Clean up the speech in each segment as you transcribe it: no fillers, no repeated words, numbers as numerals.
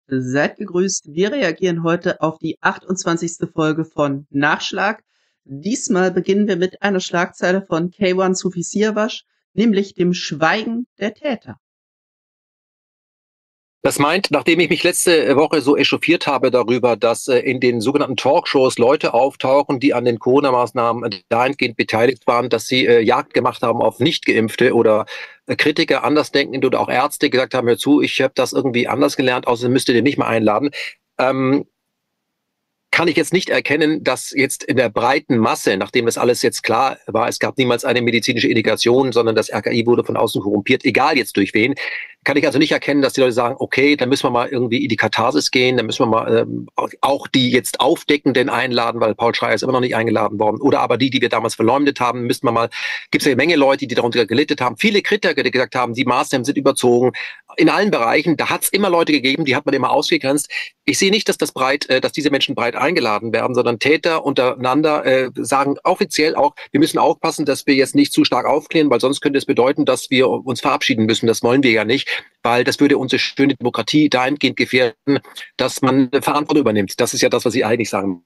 Seid gegrüßt. Wir reagieren heute auf die 28. Folge von Nachschlag. Diesmal beginnen wir mit einer Schlagzeile von Keyvan Sufi Siavash, nämlich dem Schweigen der Täter. Das meint, nachdem ich mich letzte Woche so echauffiert habe darüber, dass in den sogenannten Talkshows Leute auftauchen, die an den Corona-Maßnahmen dahingehend beteiligt waren, dass sie Jagd gemacht haben auf Nicht-Geimpfte oder Kritiker, Andersdenkende oder auch Ärzte gesagt haben, hör zu, ich habe das irgendwie anders gelernt, außerdem müsst ihr den nicht mehr einladen. Kann ich jetzt nicht erkennen, dass jetzt in der breiten Masse, nachdem das alles jetzt klar war, es gab niemals eine medizinische Indikation, sondern das RKI wurde von außen korrumpiert, egal jetzt durch wen, kann ich also nicht erkennen, dass die Leute sagen, okay, dann müssen wir mal irgendwie in die Katharsis gehen, dann müssen wir mal auch die jetzt Aufdeckenden einladen, weil Paul Schreier ist immer noch nicht eingeladen worden, oder aber die wir damals verleumdet haben, müssen wir mal, gibt es ja eine Menge Leute, die darunter gelitten haben, viele Kritiker, die gesagt haben, die Maßnahmen sind überzogen, in allen Bereichen, da hat es immer Leute gegeben, die hat man immer ausgegrenzt. Ich sehe nicht, dass dass diese Menschen breit eingeladen werden, sondern Täter untereinander sagen offiziell auch, wir müssen aufpassen, dass wir jetzt nicht zu stark aufklären, weil sonst könnte es bedeuten, dass wir uns verabschieden müssen. Das wollen wir ja nicht, weil das würde unsere schöne Demokratie dahingehend gefährden, dass man Verantwortung übernimmt. Das ist ja das, was Sie eigentlich sagen.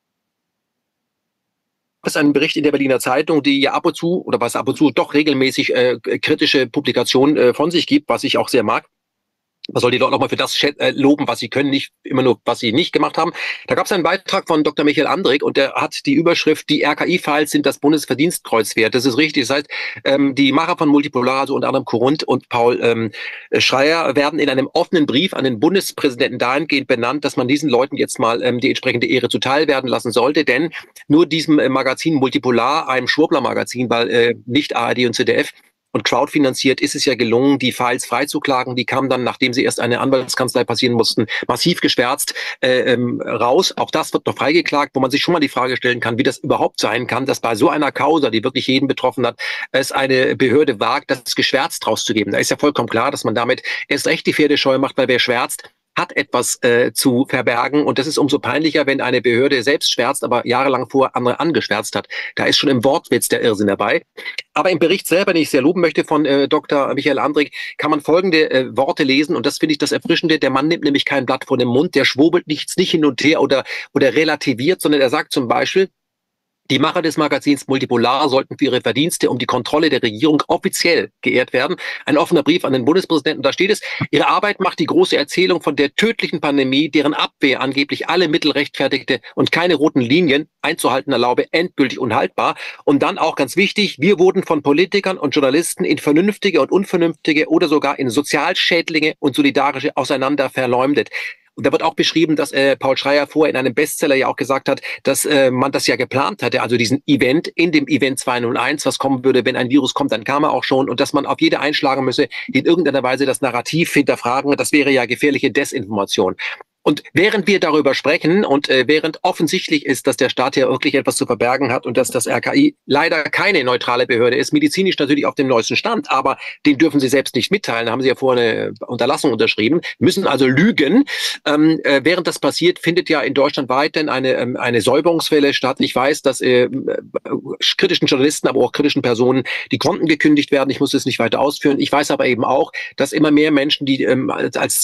Das ist ein Bericht in der Berliner Zeitung, die ja ab und zu, oder was ab und zu doch regelmäßig kritische Publikationen von sich gibt, was ich auch sehr mag. Man soll die Leute auch mal für das loben, was sie können, nicht immer nur, was sie nicht gemacht haben. Da gab es einen Beitrag von Dr. Michael Andrik und der hat die Überschrift, die RKI-Files sind das Bundesverdienstkreuz wert. Das ist richtig. Das heißt, die Macher von Multipolar, also unter anderem Korund und Paul Schreier, werden in einem offenen Brief an den Bundespräsidenten dahingehend benannt, dass man diesen Leuten jetzt mal die entsprechende Ehre zuteil werden lassen sollte. Denn nur diesem Magazin Multipolar, einem Schwurbler-Magazin, weil nicht ARD und ZDF, und crowdfinanziert ist es ja gelungen, die Files freizuklagen. Die kamen dann, nachdem sie erst eine Anwaltskanzlei passieren mussten, massiv geschwärzt raus. Auch das wird noch freigeklagt, wo man sich schon mal die Frage stellen kann, wie das überhaupt sein kann, dass bei so einer Causa, die wirklich jeden betroffen hat, es eine Behörde wagt, das geschwärzt rauszugeben. Da ist ja vollkommen klar, dass man damit erst recht die Pferde scheu macht, weil wer schwärzt, hat etwas zu verbergen. Und das ist umso peinlicher, wenn eine Behörde selbst schwärzt, aber jahrelang vor andere angeschwärzt hat. Da ist schon im Wortwitz der Irrsinn dabei. Aber im Bericht selber, den ich sehr loben möchte, von Dr. Michael Andrik, kann man folgende Worte lesen. Und das finde ich das Erfrischende. Der Mann nimmt nämlich kein Blatt vor den Mund. Der schwurbelt nichts nicht hin und her oder relativiert, sondern er sagt zum Beispiel, die Macher des Magazins Multipolar sollten für ihre Verdienste um die Kontrolle der Regierung offiziell geehrt werden. Ein offener Brief an den Bundespräsidenten, da steht es, ihre Arbeit macht die große Erzählung von der tödlichen Pandemie, deren Abwehr angeblich alle Mittel rechtfertigte und keine roten Linien einzuhalten erlaube, endgültig unhaltbar. Und dann auch ganz wichtig, wir wurden von Politikern und Journalisten in vernünftige und unvernünftige oder sogar in Sozialschädlinge und solidarische auseinander verleumdet. Und da wird auch beschrieben, dass Paul Schreier vorher in einem Bestseller ja auch gesagt hat, dass man das ja geplant hatte, also diesen Event in dem Event 201, was kommen würde, wenn ein Virus kommt, dann kam er auch schon und dass man auf jede einschlagen müsse, die in irgendeiner Weise das Narrativ hinterfragen, das wäre ja gefährliche Desinformation. Und während wir darüber sprechen und während offensichtlich ist, dass der Staat ja wirklich etwas zu verbergen hat und dass das RKI leider keine neutrale Behörde ist, medizinisch natürlich auf dem neuesten Stand, aber den dürfen sie selbst nicht mitteilen, da haben sie ja vorher eine Unterlassung unterschrieben, müssen also lügen. Während das passiert, findet ja in Deutschland weiterhin eine Säuberungswelle statt. Ich weiß, dass kritischen Journalisten, aber auch kritischen Personen die Konten gekündigt werden. Ich muss das nicht weiter ausführen. Ich weiß aber eben auch, dass immer mehr Menschen, die als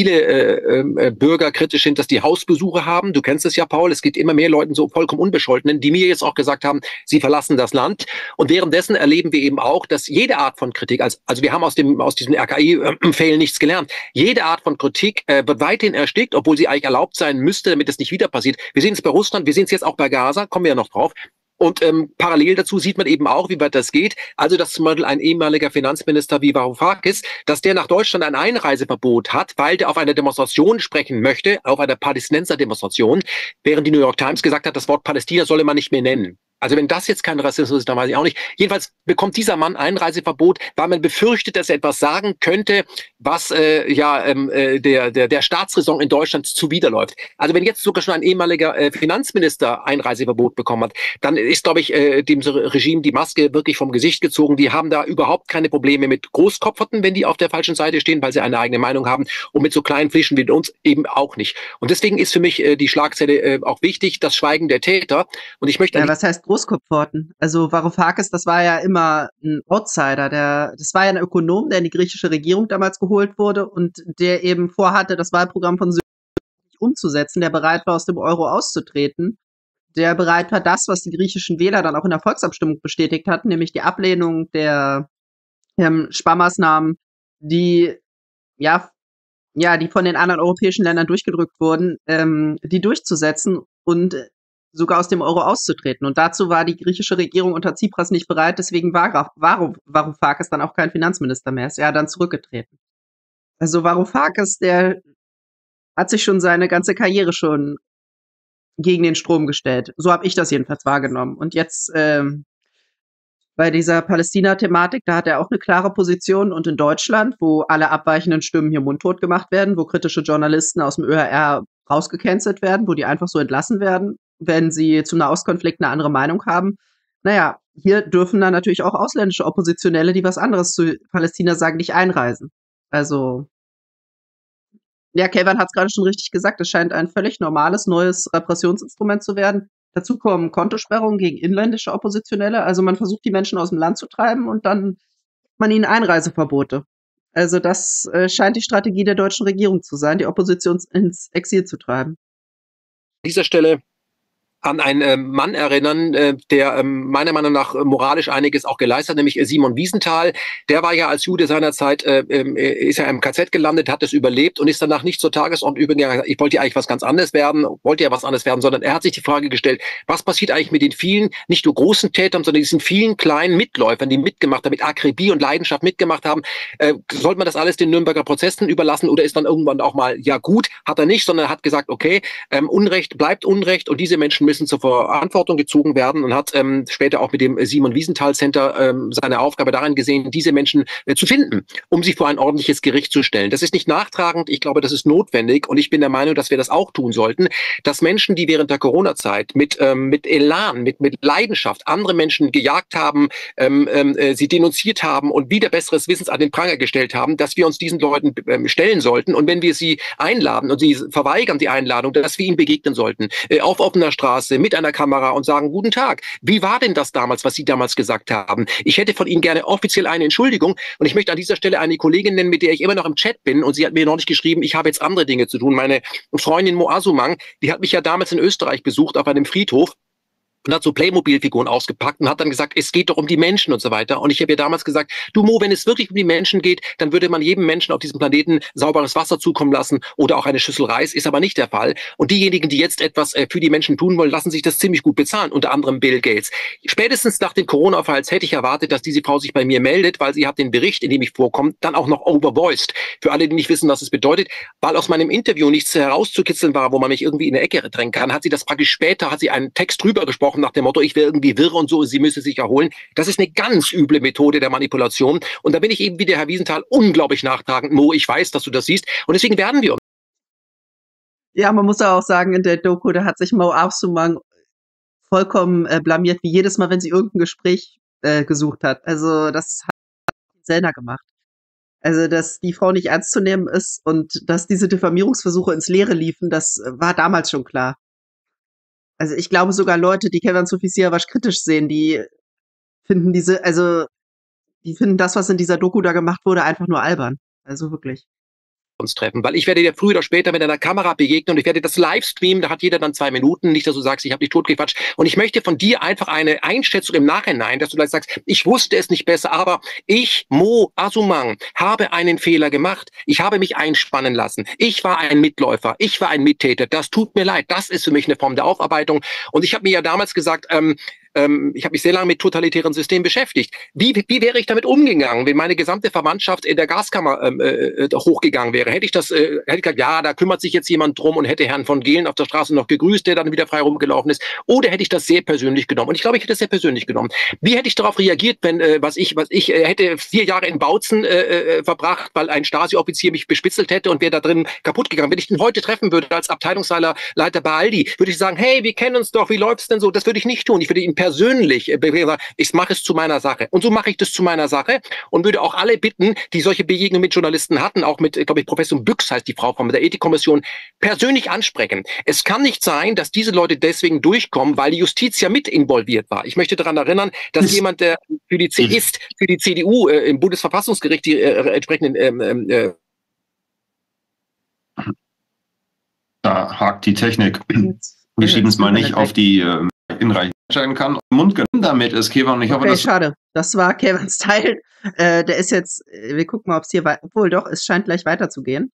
zivile Bürger kritisch sind, dass die Hausbesuche haben. Du kennst es ja, Paul. Es gibt immer mehr Leuten, so vollkommen Unbescholtenen, die mir jetzt auch gesagt haben, sie verlassen das Land. Und währenddessen erleben wir eben auch, dass jede Art von Kritik, also wir haben aus diesem RKI-Fail nichts gelernt. Jede Art von Kritik wird weiterhin erstickt, obwohl sie eigentlich erlaubt sein müsste, damit es nicht wieder passiert. Wir sehen es bei Russland, wir sehen es jetzt auch bei Gaza, kommen wir ja noch drauf. Und parallel dazu sieht man eben auch, wie weit das geht. Also, dass zum Beispiel ein ehemaliger Finanzminister wie Varoufakis, dass der nach Deutschland ein Einreiseverbot hat, weil der auf einer Demonstration sprechen möchte, auf einer Palästinenser-Demonstration, während die New York Times gesagt hat, das Wort Palästina solle man nicht mehr nennen. Also wenn das jetzt kein Rassismus ist, dann weiß ich auch nicht. Jedenfalls bekommt dieser Mann Einreiseverbot, weil man befürchtet, dass er etwas sagen könnte, was der Staatsräson in Deutschland zuwiderläuft. Also wenn jetzt sogar schon ein ehemaliger Finanzminister Einreiseverbot bekommen hat, dann ist, glaube ich, dem Regime die Maske wirklich vom Gesicht gezogen. Die haben da überhaupt keine Probleme mit Großkopferten, wenn die auf der falschen Seite stehen, weil sie eine eigene Meinung haben, und mit so kleinen Fischen wie uns eben auch nicht. Und deswegen ist für mich die Schlagzeile auch wichtig, das Schweigen der Täter. Und ich möchte was heißt Großkopferten? Also Varoufakis, das war ja immer ein Outsider. Das war ja ein Ökonom, der in die griechische Regierung damals geholt wurde und der eben vorhatte, das Wahlprogramm von umzusetzen, der bereit war, aus dem Euro auszutreten, der bereit war, das, was die griechischen Wähler dann auch in der Volksabstimmung bestätigt hatten, nämlich die Ablehnung der Sparmaßnahmen, die ja, die von den anderen europäischen Ländern durchgedrückt wurden, die durchzusetzen und sogar aus dem Euro auszutreten. Und dazu war die griechische Regierung unter Tsipras nicht bereit, deswegen war Varoufakis dann auch kein Finanzminister mehr, ist ja dann zurückgetreten. Also Varoufakis, der hat sich schon seine ganze Karriere schon gegen den Strom gestellt. So habe ich das jedenfalls wahrgenommen. Und jetzt bei dieser Palästina-Thematik, da hat er auch eine klare Position. Und in Deutschland, wo alle abweichenden Stimmen hier mundtot gemacht werden, wo kritische Journalisten aus dem ÖHR rausgecancelt werden, wo die einfach so entlassen werden, wenn sie zum Nahostkonflikt eine andere Meinung haben. Naja, hier dürfen dann natürlich auch ausländische Oppositionelle, die was anderes zu Palästina sagen, nicht einreisen. Also, ja, Kayvan hat es gerade schon richtig gesagt, es scheint ein völlig normales neues Repressionsinstrument zu werden. Dazu kommen Kontosperrungen gegen inländische Oppositionelle. Also man versucht, die Menschen aus dem Land zu treiben und dann gibt man ihnen Einreiseverbote. Also das scheint die Strategie der deutschen Regierung zu sein, die Opposition ins Exil zu treiben. An dieser Stelle an einen Mann erinnern, der meiner Meinung nach moralisch einiges auch geleistet hat, nämlich Simon Wiesenthal. Der war ja als Jude seinerzeit, ist ja im KZ gelandet, hat es überlebt und ist danach nicht zur Tagesordnung übergegangen. Ich wollte ja eigentlich was ganz anderes werden, sondern er hat sich die Frage gestellt, was passiert eigentlich mit den vielen, nicht nur großen Tätern, sondern diesen vielen kleinen Mitläufern, die mitgemacht haben, mit Akribie und Leidenschaft mitgemacht haben. Sollte man das alles den Nürnberger Prozessen überlassen oder ist dann irgendwann auch mal, ja gut, hat er nicht, sondern er hat gesagt, okay, Unrecht bleibt Unrecht und diese Menschen müssen zur Verantwortung gezogen werden und hat später auch mit dem Simon Wiesenthal Center seine Aufgabe darin gesehen, diese Menschen zu finden, um sie vor ein ordentliches Gericht zu stellen. Das ist nicht nachtragend, ich glaube, das ist notwendig und ich bin der Meinung, dass wir das auch tun sollten, dass Menschen, die während der Corona-Zeit mit Elan, mit Leidenschaft andere Menschen gejagt haben, sie denunziert haben und wieder besseres Wissens an den Pranger gestellt haben, dass wir uns diesen Leuten stellen sollten und wenn wir sie einladen und sie verweigern die Einladung, dass wir ihnen begegnen sollten, auf offener Straße, mit einer Kamera und sagen, guten Tag, wie war denn das damals, was Sie damals gesagt haben? Ich hätte von Ihnen gerne offiziell eine Entschuldigung und ich möchte an dieser Stelle eine Kollegin nennen, mit der ich immer noch im Chat bin und sie hat mir neulich geschrieben, ich habe jetzt andere Dinge zu tun. Meine Freundin Mo Asumang, die hat mich ja damals in Österreich besucht auf einem Friedhof und hat so Playmobil-Figuren ausgepackt und hat dann gesagt, es geht doch um die Menschen und so weiter. Und ich habe ihr damals gesagt, du Mo, wenn es wirklich um die Menschen geht, dann würde man jedem Menschen auf diesem Planeten sauberes Wasser zukommen lassen oder auch eine Schüssel Reis, ist aber nicht der Fall. Und diejenigen, die jetzt etwas für die Menschen tun wollen, lassen sich das ziemlich gut bezahlen, unter anderem Bill Gates. Spätestens nach den Corona-Falls hätte ich erwartet, dass diese Frau sich bei mir meldet, weil sie hat den Bericht, in dem ich vorkomme, dann auch noch overvoiced. Für alle, die nicht wissen, was es bedeutet, weil aus meinem Interview nichts herauszukitzeln war, wo man mich irgendwie in eine Ecke drängen kann, hat sie das praktisch später, hat sie einen Text drüber gesprochen, nach dem Motto, ich wäre irgendwie wirr und so, sie müsse sich erholen. Das ist eine ganz üble Methode der Manipulation. Und da bin ich eben wie der Herr Wiesenthal unglaublich nachtragend. Mo, ich weiß, dass du das siehst. Und deswegen werden wir uns. Ja, man muss auch sagen, in der Doku, da hat sich Mo Asumang vollkommen blamiert, wie jedes Mal, wenn sie irgendein Gespräch gesucht hat. Also das hat Sellner gemacht. Also, dass die Frau nicht ernst zu nehmen ist und dass diese Diffamierungsversuche ins Leere liefen, das war damals schon klar. Also ich glaube sogar Leute, die Kayvan Sofisiavash kritisch sehen, die finden die finden das, was in dieser Doku da gemacht wurde, einfach nur albern. Also wirklich. Uns treffen, weil ich werde dir früher oder später mit einer Kamera begegnen und ich werde das Livestreamen, da hat jeder dann 2 Minuten, nicht, dass du sagst, ich habe dich totgequatscht und ich möchte von dir einfach eine Einschätzung im Nachhinein, dass du gleich sagst, ich wusste es nicht besser, aber ich, Mo Asumang, habe einen Fehler gemacht, ich habe mich einspannen lassen, ich war ein Mitläufer, ich war ein Mittäter, das tut mir leid, das ist für mich eine Form der Aufarbeitung und ich habe mir ja damals gesagt, ich habe mich sehr lange mit totalitären Systemen beschäftigt. Wie wäre ich damit umgegangen, wenn meine gesamte Verwandtschaft in der Gaskammer hochgegangen wäre? Hätte ich gesagt, ja, da kümmert sich jetzt jemand drum und hätte Herrn von Gehlen auf der Straße noch gegrüßt, der dann wieder frei rumgelaufen ist? Oder hätte ich das sehr persönlich genommen? Und ich glaube, ich hätte es sehr persönlich genommen. Wie hätte ich darauf reagiert, wenn ich hätte 4 Jahre in Bautzen verbracht, weil ein Stasi-Offizier mich bespitzelt hätte und wäre da drin kaputt gegangen? Wenn ich den heute treffen würde als Abteilungsleiter bei Aldi, würde ich sagen, hey, wir kennen uns doch, wie läuft's denn so? Das würde ich nicht tun. Ich würde ihn persönlich, ich mache es zu meiner Sache. Und so mache ich das zu meiner Sache und würde auch alle bitten, die solche Begegnungen mit Journalisten hatten, auch mit, glaube ich, Professor Büchs heißt die Frau von der Ethikkommission, persönlich ansprechen. Es kann nicht sein, dass diese Leute deswegen durchkommen, weil die Justiz ja mit involviert war. Ich möchte daran erinnern, dass jemand, der für die CDU im Bundesverfassungsgericht die entsprechenden Da hakt die Technik. Jetzt, Wir schieben es mal nicht auf die hinreichend entscheiden kann. Mund genommen damit ist Kevan und ich hoffe, Okay, dass... schade. Das war Kevins Teil. Der ist jetzt, wir gucken mal, ob es hier obwohl doch, es scheint gleich weiterzugehen.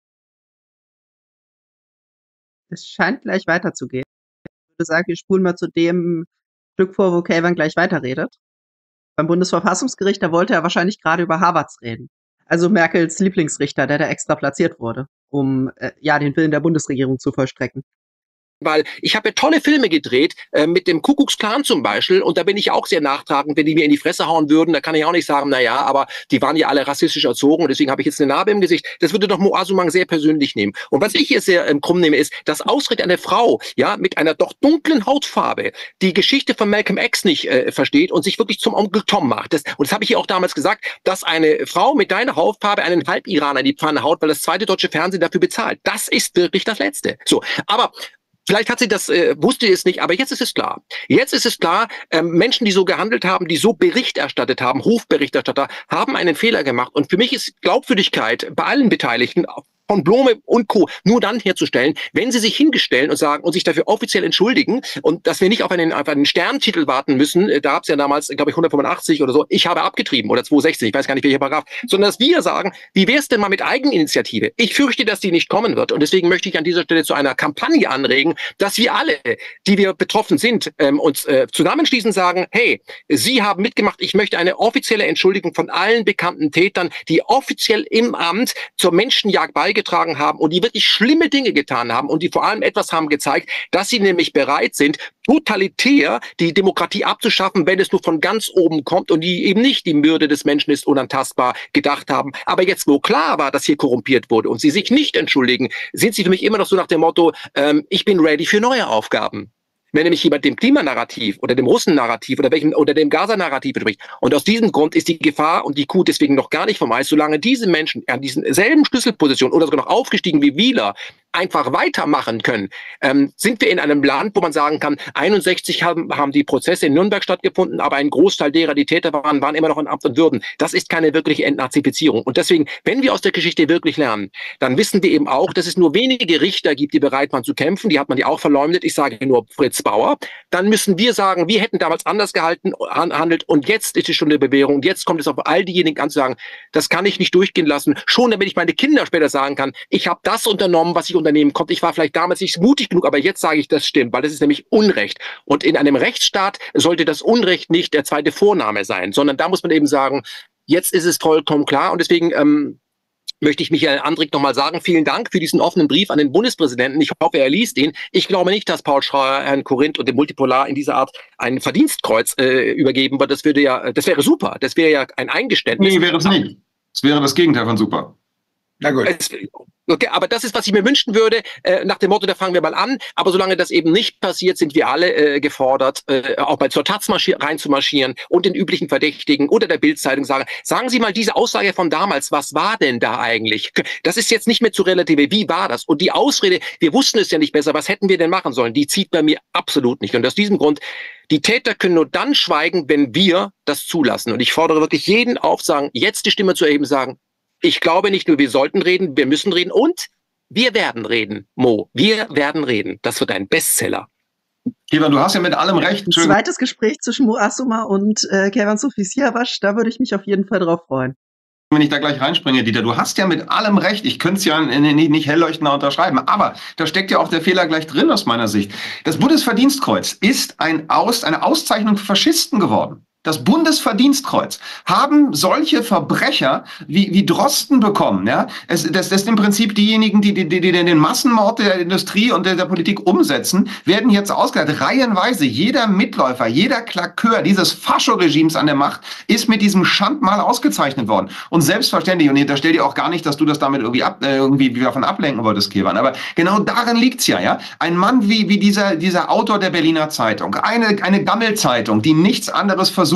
Es scheint gleich weiterzugehen. Ich würde sagen, wir spulen mal zu dem Stück vor, wo Kevan gleich weiterredet. Beim Bundesverfassungsgericht, da wollte er wahrscheinlich gerade über Havertz reden. Also Merkels Lieblingsrichter, der da extra platziert wurde, um den Willen der Bundesregierung zu vollstrecken. Weil ich habe ja tolle Filme gedreht, mit dem Kuckucksklan zum Beispiel, und da bin ich auch sehr nachtragend, wenn die mir in die Fresse hauen würden, da kann ich auch nicht sagen, na ja, aber die waren ja alle rassistisch erzogen und deswegen habe ich jetzt eine Narbe im Gesicht. Das würde doch Mo Asumang sehr persönlich nehmen. Und was ich hier sehr krumm nehme, ist, dass ausgerechnet eine Frau, ja, mit einer doch dunklen Hautfarbe die Geschichte von Malcolm X nicht versteht und sich wirklich zum Onkel Tom macht. Und das habe ich hier auch damals gesagt, dass eine Frau mit deiner Hautfarbe einen Halb-Iraner in die Pfanne haut, weil das zweite deutsche Fernsehen dafür bezahlt. Das ist wirklich das Letzte. So, aber vielleicht hat sie das, wusste es nicht, aber jetzt ist es klar. Jetzt ist es klar, Menschen, die so gehandelt haben, die so Bericht erstattet haben, Hofberichterstatter, haben einen Fehler gemacht. Und für mich ist Glaubwürdigkeit bei allen Beteiligten, von Blome und Co. nur dann herzustellen, wenn sie sich hingestellen und sagen und sich dafür offiziell entschuldigen und dass wir nicht auf einen Sterntitel warten müssen, da gab es ja damals, glaube ich, 185 oder so, ich habe abgetrieben oder 260, ich weiß gar nicht, welcher Paragraph, sondern dass wir sagen, wie wäre es denn mal mit Eigeninitiative? Ich fürchte, dass die nicht kommen wird und deswegen möchte ich an dieser Stelle zu einer Kampagne anregen, dass wir alle, die wir betroffen sind, uns zusammenschließen, sagen, hey, Sie haben mitgemacht, ich möchte eine offizielle Entschuldigung von allen bekannten Tätern, die offiziell im Amt zur Menschenjagd beigetragen haben und die wirklich schlimme Dinge getan haben und die vor allem etwas haben gezeigt, dass sie nämlich bereit sind, totalitär die Demokratie abzuschaffen, wenn es nur von ganz oben kommt und die eben nicht die Würde des Menschen ist unantastbar gedacht haben. Aber jetzt, wo klar war, dass hier korrumpiert wurde und sie sich nicht entschuldigen, sind sie für mich immer noch so nach dem Motto, ich bin ready für neue Aufgaben. Wenn nämlich jemand dem Klimanarrativ oder dem Russen-Narrativ oder dem Gaza-Narrativ entspricht. Und aus diesem Grund ist die Gefahr und die Kuh deswegen noch gar nicht vom Eis, solange diese Menschen an diesen selben Schlüsselpositionen oder sogar noch aufgestiegen wie Wieler einfach weitermachen können, sind wir in einem Land, wo man sagen kann, 61 haben die Prozesse in Nürnberg stattgefunden, aber ein Großteil derer, die Täter waren immer noch in Amt und Würden. Das ist keine wirkliche Entnazifizierung. Und deswegen, wenn wir aus der Geschichte wirklich lernen, dann wissen wir eben auch, dass es nur wenige Richter gibt, die bereit waren zu kämpfen. Die hat man ja auch verleumdet. Ich sage nur Fritz Bauer. Dann müssen wir sagen, wir hätten damals anders handelt und jetzt ist die Stunde der Bewährung. Und jetzt kommt es auf all diejenigen an zu sagen, das kann ich nicht durchgehen lassen. Schon damit ich meine Kinder später sagen kann, ich habe das unternommen, was ich unternehmen konnte. Ich war vielleicht damals nicht mutig genug, aber jetzt sage ich, das stimmt, weil das ist nämlich Unrecht. Und in einem Rechtsstaat sollte das Unrecht nicht der zweite Vorname sein, sondern da muss man eben sagen, jetzt ist es vollkommen klar und deswegen möchte ich Michael Andrik nochmal sagen, vielen Dank für diesen offenen Brief an den Bundespräsidenten. Ich hoffe, er liest ihn. Ich glaube nicht, dass Paul Scheuer Herrn Korinth und dem Multipolar in dieser Art ein Verdienstkreuz übergeben wird. Das wäre super. Das wäre ja ein Eingeständnis. Nee, wäre es nicht. Es wäre das Gegenteil von super. Na gut. Okay, aber das ist, was ich mir wünschen würde, nach dem Motto, da fangen wir mal an. Aber solange das eben nicht passiert, sind wir alle gefordert, auch bei zur Taz reinzumarschieren und den üblichen Verdächtigen oder der Bild-Zeitung sagen Sie mal diese Aussage von damals, was war denn da eigentlich? Das ist jetzt nicht mehr zu relativieren. Wie war das? Und die Ausrede, wir wussten es ja nicht besser, was hätten wir denn machen sollen? Die zieht bei mir absolut nicht. Und aus diesem Grund, die Täter können nur dann schweigen, wenn wir das zulassen. Und ich fordere wirklich jeden auf, sagen, jetzt die Stimme zu erheben, sagen, ich glaube nicht nur, wir sollten reden, wir müssen reden und wir werden reden, Mo. Wir werden reden. Das wird ein Bestseller. Kevan, du hast ja mit allem recht. Ein zweites Gespräch zwischen Mo Asuma und Kevan Sofisiawasch, da würde ich mich auf jeden Fall drauf freuen. Wenn ich da gleich reinspringe, Dieter, du hast ja mit allem recht. Ich könnte es ja nicht hellleuchtender unterschreiben. Aber da steckt ja auch der Fehler gleich drin aus meiner Sicht. Das Bundesverdienstkreuz ist eine Auszeichnung für Faschisten geworden. Das Bundesverdienstkreuz haben solche Verbrecher wie Drosten bekommen. Ja? Das ist im Prinzip diejenigen, die den Massenmord der Industrie und der Politik umsetzen, werden jetzt ausgeleitet. Reihenweise jeder Mitläufer, jeder Klakör dieses Fascho-Regimes an der Macht ist mit diesem Schandmal ausgezeichnet worden. Und selbstverständlich, und ich unterstelle dir auch gar nicht, dass du das damit irgendwie davon ablenken wolltest, Kevan, aber genau darin liegt's ja. Ein Mann wie dieser Autor der Berliner Zeitung, eine Gammelzeitung, die nichts anderes versucht,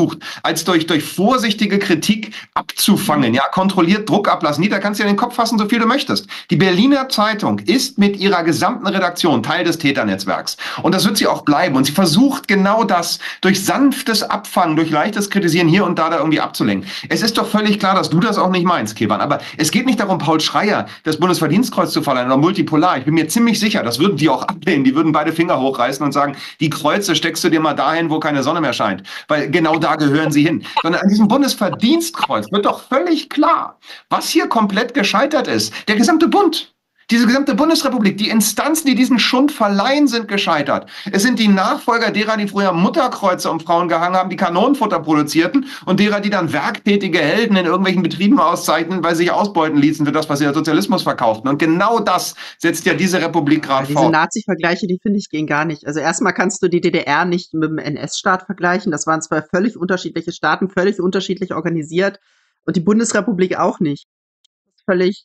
versucht, als durch vorsichtige Kritik abzufangen, ja, kontrolliert Druck ablassen. Da kannst du ja den Kopf fassen, so viel du möchtest. Die Berliner Zeitung ist mit ihrer gesamten Redaktion Teil des Täternetzwerks. Und das wird sie auch bleiben. Und sie versucht genau das durch sanftes Abfangen, durch leichtes Kritisieren hier und da irgendwie abzulenken. Es ist doch völlig klar, dass du das auch nicht meinst, Kevan. Aber es geht nicht darum, Paul Schreier das Bundesverdienstkreuz zu verleihen oder Multipolar. Ich bin mir ziemlich sicher, das würden die auch ablehnen. Die würden beide Finger hochreißen und sagen, die Kreuze steckst du dir mal dahin, wo keine Sonne mehr scheint. Weil genau da gehören sie hin. Sondern an diesem Bundesverdienstkreuz wird doch völlig klar, was hier komplett gescheitert ist. Der gesamte Bund. Diese gesamte Bundesrepublik, die Instanzen, die diesen Schund verleihen, sind gescheitert. Es sind die Nachfolger derer, die früher Mutterkreuze um Frauen gehangen haben, die Kanonenfutter produzierten und derer, die dann werktätige Helden in irgendwelchen Betrieben auszeichnen, weil sie sich ausbeuten ließen für das, was sie der Sozialismus verkauften. Und genau das setzt ja diese Republik gerade fort. Diese Nazi-Vergleiche, die finde ich gehen gar nicht. Also erstmal kannst du die DDR nicht mit dem NS-Staat vergleichen. Das waren zwei völlig unterschiedliche Staaten, völlig unterschiedlich organisiert. Und die Bundesrepublik auch nicht. Völlig,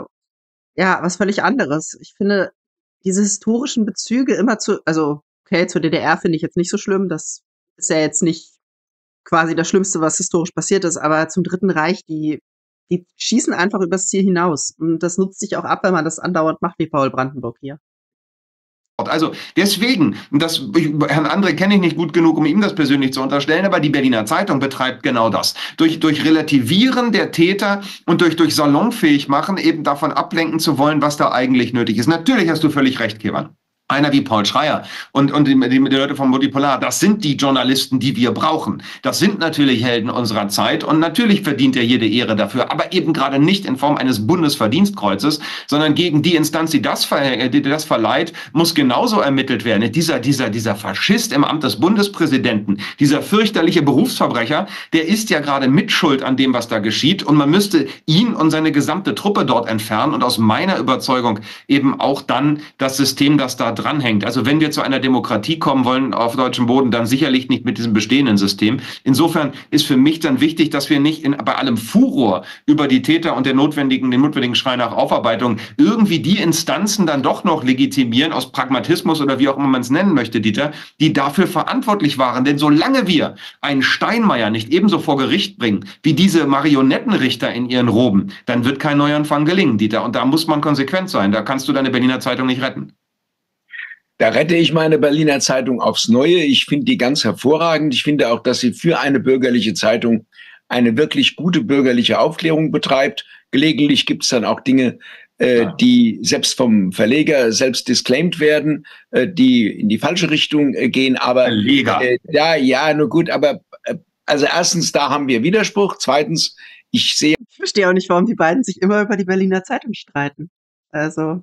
was völlig anderes. Ich finde, diese historischen Bezüge immer also, okay, zur DDR finde ich jetzt nicht so schlimm. Das ist ja jetzt nicht quasi das Schlimmste, was historisch passiert ist. Aber zum Dritten Reich, die schießen einfach übers Ziel hinaus. Und das nutzt sich auch ab, wenn man das andauernd macht, wie Paul Brandenburg hier. Also deswegen, Herrn André kenne ich nicht gut genug, um ihm das persönlich zu unterstellen, aber die Berliner Zeitung betreibt genau das. Durch Relativieren der Täter und durch salonfähig machen, eben davon ablenken zu wollen, was da eigentlich nötig ist. Natürlich hast du völlig recht, Kevan. Einer wie Paul Schreier und die Leute vom Multipolar, das sind die Journalisten, die wir brauchen. Das sind natürlich Helden unserer Zeit und natürlich verdient er jede Ehre dafür, aber eben gerade nicht in Form eines Bundesverdienstkreuzes, sondern gegen die Instanz, die das verleiht, muss genauso ermittelt werden. Dieser Faschist im Amt des Bundespräsidenten, dieser fürchterliche Berufsverbrecher, der ist ja gerade mitschuld an dem, was da geschieht und man müsste ihn und seine gesamte Truppe dort entfernen und aus meiner Überzeugung eben auch dann das System, das da dranhängt. Also wenn wir zu einer Demokratie kommen wollen auf deutschem Boden, dann sicherlich nicht mit diesem bestehenden System. Insofern ist für mich dann wichtig, dass wir nicht bei allem Furor über die Täter und den notwendigen Schrei nach Aufarbeitung irgendwie die Instanzen dann doch noch legitimieren aus Pragmatismus oder wie auch immer man es nennen möchte, Dieter, die dafür verantwortlich waren. Denn solange wir einen Steinmeier nicht ebenso vor Gericht bringen, wie diese Marionettenrichter in ihren Roben, dann wird kein Neuanfang gelingen, Dieter. Und da muss man konsequent sein. Da kannst du deine Berliner Zeitung nicht retten. Da rette ich meine Berliner Zeitung aufs Neue. Ich finde die ganz hervorragend. Ich finde auch, dass sie für eine bürgerliche Zeitung eine wirklich gute bürgerliche Aufklärung betreibt. Gelegentlich gibt es dann auch Dinge, die selbst vom Verleger selbst disclaimed werden, die in die falsche Richtung gehen. Aber nur gut. Aber also erstens, da haben wir Widerspruch. Zweitens, ich verstehe auch nicht, warum die beiden sich immer über die Berliner Zeitung streiten. Also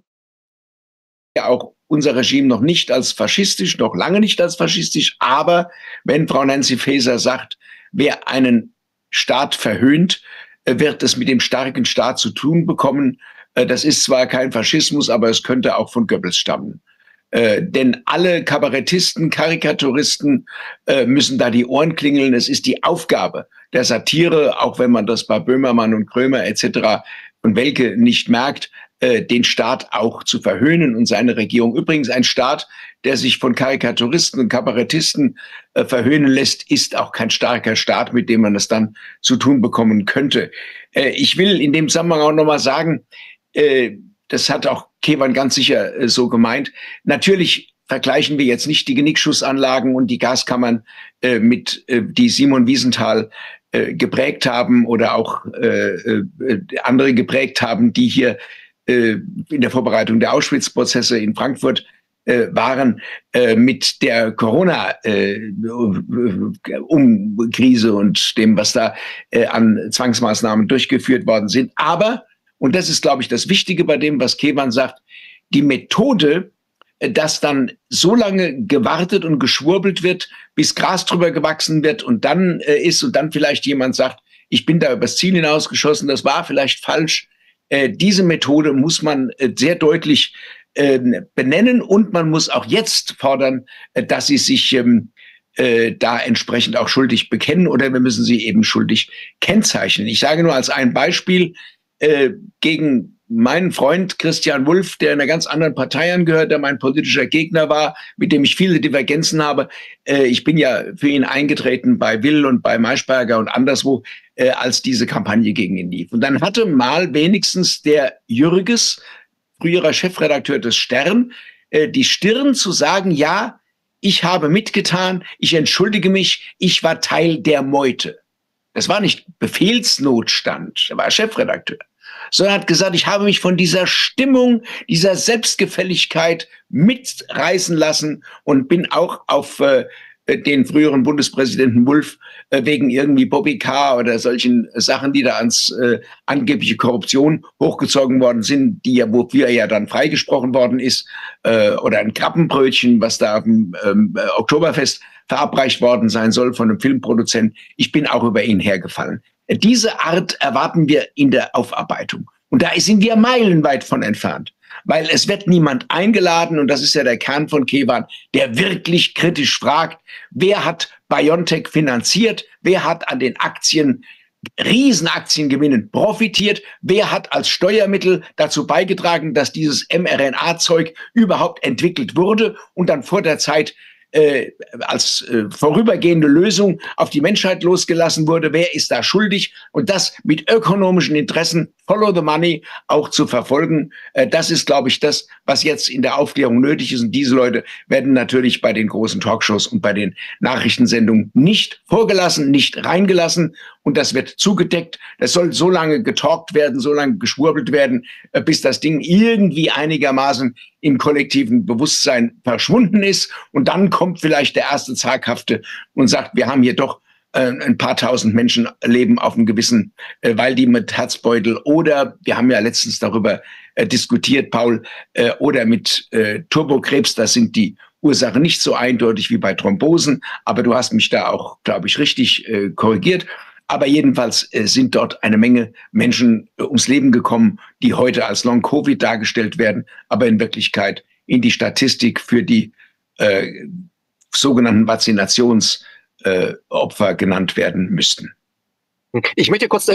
ja auch unser Regime noch nicht als faschistisch, noch lange nicht als faschistisch. Aber wenn Frau Nancy Faeser sagt, wer einen Staat verhöhnt, wird es mit dem starken Staat zu tun bekommen. Das ist zwar kein Faschismus, aber es könnte auch von Goebbels stammen. Denn alle Kabarettisten, Karikaturisten müssen da die Ohren klingeln. Es ist die Aufgabe der Satire, auch wenn man das bei Böhmermann und Krömer etc. und Welke nicht merkt, den Staat auch zu verhöhnen und seine Regierung. Übrigens ein Staat, der sich von Karikaturisten und Kabarettisten verhöhnen lässt, ist auch kein starker Staat, mit dem man es dann zu tun bekommen könnte. Ich will in dem Zusammenhang auch nochmal sagen, das hat auch Kevan ganz sicher so gemeint. Natürlich vergleichen wir jetzt nicht die Genickschussanlagen und die Gaskammern mit die Simon Wiesenthal geprägt haben oder auch andere geprägt haben, die hier in der Vorbereitung der Auschwitz-Prozesse in Frankfurt waren mit der Corona-Krise und dem, was da an Zwangsmaßnahmen durchgeführt worden sind. Aber, und das ist, glaube ich, das Wichtige bei dem, was Kevan sagt, die Methode, dass dann so lange gewartet und geschwurbelt wird, bis Gras drüber gewachsen wird und dann vielleicht jemand sagt, ich bin da übers Ziel hinausgeschossen, das war vielleicht falsch. Diese Methode muss man sehr deutlich benennen und man muss auch jetzt fordern, dass sie sich da entsprechend auch schuldig bekennen oder wir müssen sie eben schuldig kennzeichnen. Ich sage nur als ein Beispiel, gegen mein Freund Christian Wulff, der einer ganz anderen Partei angehört, der mein politischer Gegner war, mit dem ich viele Divergenzen habe. Ich bin ja für ihn eingetreten bei Will und bei Maischberger und anderswo, als diese Kampagne gegen ihn lief. Und dann hatte mal wenigstens der Jürges, früherer Chefredakteur des Stern, die Stirn zu sagen, ja, ich habe mitgetan, ich entschuldige mich, ich war Teil der Meute. Das war nicht Befehlsnotstand, er war Chefredakteur, sondern hat gesagt, ich habe mich von dieser Stimmung, dieser Selbstgefälligkeit mitreißen lassen und bin auch auf den früheren Bundespräsidenten Wulff wegen irgendwie Bobby K. oder solchen Sachen, die da ans angebliche Korruption hochgezogen worden sind, die ja, wofür er ja dann freigesprochen worden ist, oder ein Krabbenbrötchen, was da auf dem Oktoberfest verabreicht worden sein soll von einem Filmproduzenten. Ich bin auch über ihn hergefallen. Diese Art erwarten wir in der Aufarbeitung. Und da sind wir meilenweit von entfernt. Weil es wird niemand eingeladen, und das ist ja der Kern von Kewan, der wirklich kritisch fragt, wer hat BioNTech finanziert, wer hat an den Aktien, Riesenaktiengewinnen profitiert, wer hat als Steuermittel dazu beigetragen, dass dieses mRNA-Zeug überhaupt entwickelt wurde und dann vor der Zeit als vorübergehende Lösung auf die Menschheit losgelassen wurde. Wer ist da schuldig? Und das mit ökonomischen Interessen, follow the money, auch zu verfolgen. Das ist, glaube ich, das, was jetzt in der Aufklärung nötig ist. Und diese Leute werden natürlich bei den großen Talkshows und bei den Nachrichtensendungen nicht vorgelassen, nicht reingelassen. Und das wird zugedeckt. Das soll so lange getalkt werden, so lange geschwurbelt werden, bis das Ding irgendwie einigermaßen im kollektiven Bewusstsein verschwunden ist. Und dann kommt vielleicht der erste Zaghafte und sagt, wir haben hier doch ein paar tausend Menschen leben auf einem gewissen, weil die mit Herzbeutel oder, wir haben ja letztens darüber diskutiert, Paul, oder mit Turbokrebs, das sind die Ursachen nicht so eindeutig wie bei Thrombosen. Aber du hast mich da auch, glaube ich, richtig korrigiert. Aber jedenfalls sind dort eine Menge Menschen ums Leben gekommen, die heute als Long-Covid dargestellt werden, aber in Wirklichkeit in die Statistik für die sogenannten Vaccinationsopfer genannt werden müssten. Ich möchte kurz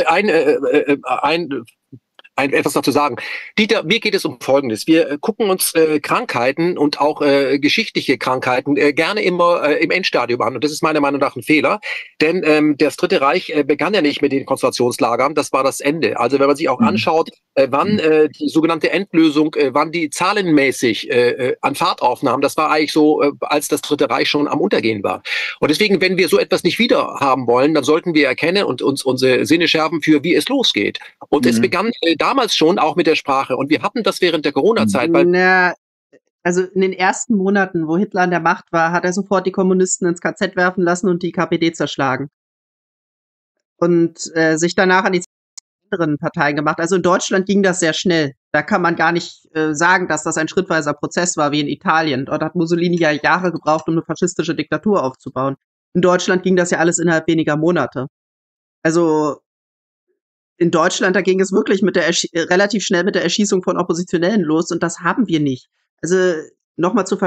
etwas dazu sagen. Dieter, mir geht es um Folgendes. Wir gucken uns Krankheiten und auch geschichtliche Krankheiten gerne immer im Endstadium an. Und das ist meiner Meinung nach ein Fehler. Denn das Dritte Reich begann ja nicht mit den Konzentrationslagern. Das war das Ende. Also wenn man sich auch anschaut, wann die sogenannte Endlösung, wann die zahlenmäßig an Fahrt aufnahm, das war eigentlich so, als das Dritte Reich schon am Untergehen war. Und deswegen, wenn wir so etwas nicht wieder haben wollen, dann sollten wir erkennen und uns unsere Sinne schärfen für, wie es losgeht. Und es begann damals schon auch mit der Sprache. Und wir hatten das während der Corona-Zeit. Also in den ersten Monaten, wo Hitler an der Macht war, hat er sofort die Kommunisten ins KZ werfen lassen und die KPD zerschlagen. Und sich danach an die anderen Parteien gemacht. Also in Deutschland ging das sehr schnell. Da kann man gar nicht sagen, dass das ein schrittweiser Prozess war, wie in Italien. Dort hat Mussolini ja Jahre gebraucht, um eine faschistische Diktatur aufzubauen. In Deutschland ging das ja alles innerhalb weniger Monate. Also in Deutschland, da ging es wirklich relativ schnell mit der Erschießung von Oppositionellen los, und das haben wir nicht. Also nochmal zu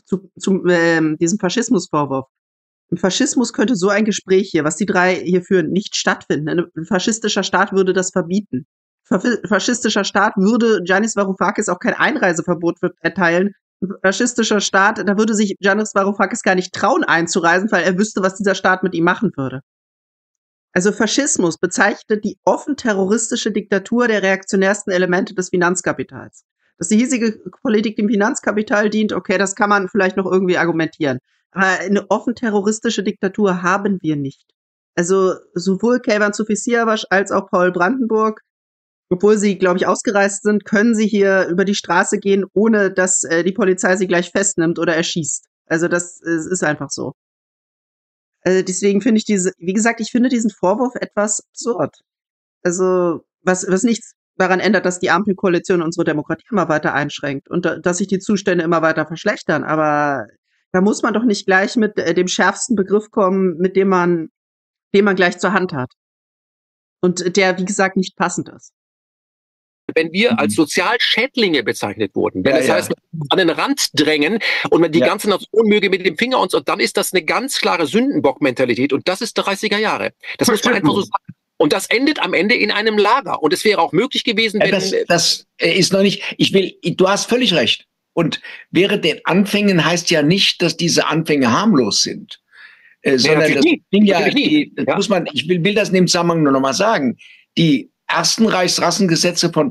diesem Faschismusvorwurf. Im Faschismus könnte so ein Gespräch hier, was die drei hier führen, nicht stattfinden. Ein faschistischer Staat würde das verbieten. Faschistischer Staat würde Giannis Varoufakis auch kein Einreiseverbot erteilen. Ein faschistischer Staat, da würde sich Giannis Varoufakis gar nicht trauen einzureisen, weil er wüsste, was dieser Staat mit ihm machen würde. Also Faschismus bezeichnet die offen terroristische Diktatur der reaktionärsten Elemente des Finanzkapitals. Dass die hiesige Politik dem Finanzkapital dient, okay, das kann man vielleicht noch irgendwie argumentieren. Aber eine offen terroristische Diktatur haben wir nicht. Also sowohl Keyvan Zufisiyawasch als auch Paul Brandenburg, obwohl sie, glaube ich, ausgereist sind, können sie hier über die Straße gehen, ohne dass die Polizei sie gleich festnimmt oder erschießt. Also das ist einfach so. Deswegen finde ich ich finde diesen Vorwurf etwas absurd. Also, was nichts daran ändert, dass die Ampelkoalition unsere Demokratie immer weiter einschränkt und dass sich die Zustände immer weiter verschlechtern. Aber da muss man doch nicht gleich mit dem schärfsten Begriff kommen, mit dem man gleich zur Hand hat. Und der, wie gesagt, nicht passend ist. Wenn wir als Sozialschädlinge bezeichnet wurden, wenn das heißt, an den Rand drängen und man die ganze Nation möge mit dem Finger und so, dann ist das eine ganz klare Sündenbock-Mentalität, und das ist 30er Jahre. Das muss man einfach so sagen. Und das endet am Ende in einem Lager. Und es wäre auch möglich gewesen, wenn... Das ist noch nicht, du hast völlig recht. Und während den Anfängen heißt ja nicht, dass diese Anfänge harmlos sind. Sondern das Ding ja, muss man, ich will das in dem Zusammenhang nur noch mal sagen. Die ersten Reichsrassengesetze von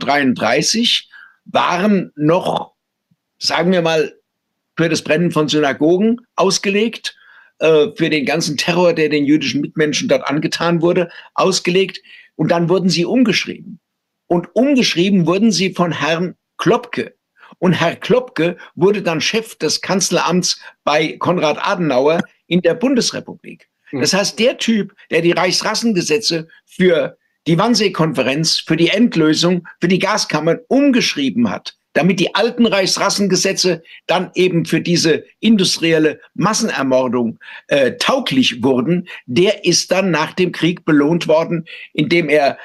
33 waren noch, sagen wir mal, für das Brennen von Synagogen ausgelegt, für den ganzen Terror, der den jüdischen Mitmenschen dort angetan wurde, ausgelegt. Und dann wurden sie umgeschrieben. Und umgeschrieben wurden sie von Herrn Klopke. Und Herr Klopke wurde dann Chef des Kanzleramts bei Konrad Adenauer in der Bundesrepublik. Das heißt, der Typ, der die Reichsrassengesetze für die Wannsee-Konferenz, für die Endlösung, für die Gaskammern umgeschrieben hat, damit die alten Reichsrassengesetze dann eben für diese industrielle Massenermordung tauglich wurden, der ist dann nach dem Krieg belohnt worden, indem er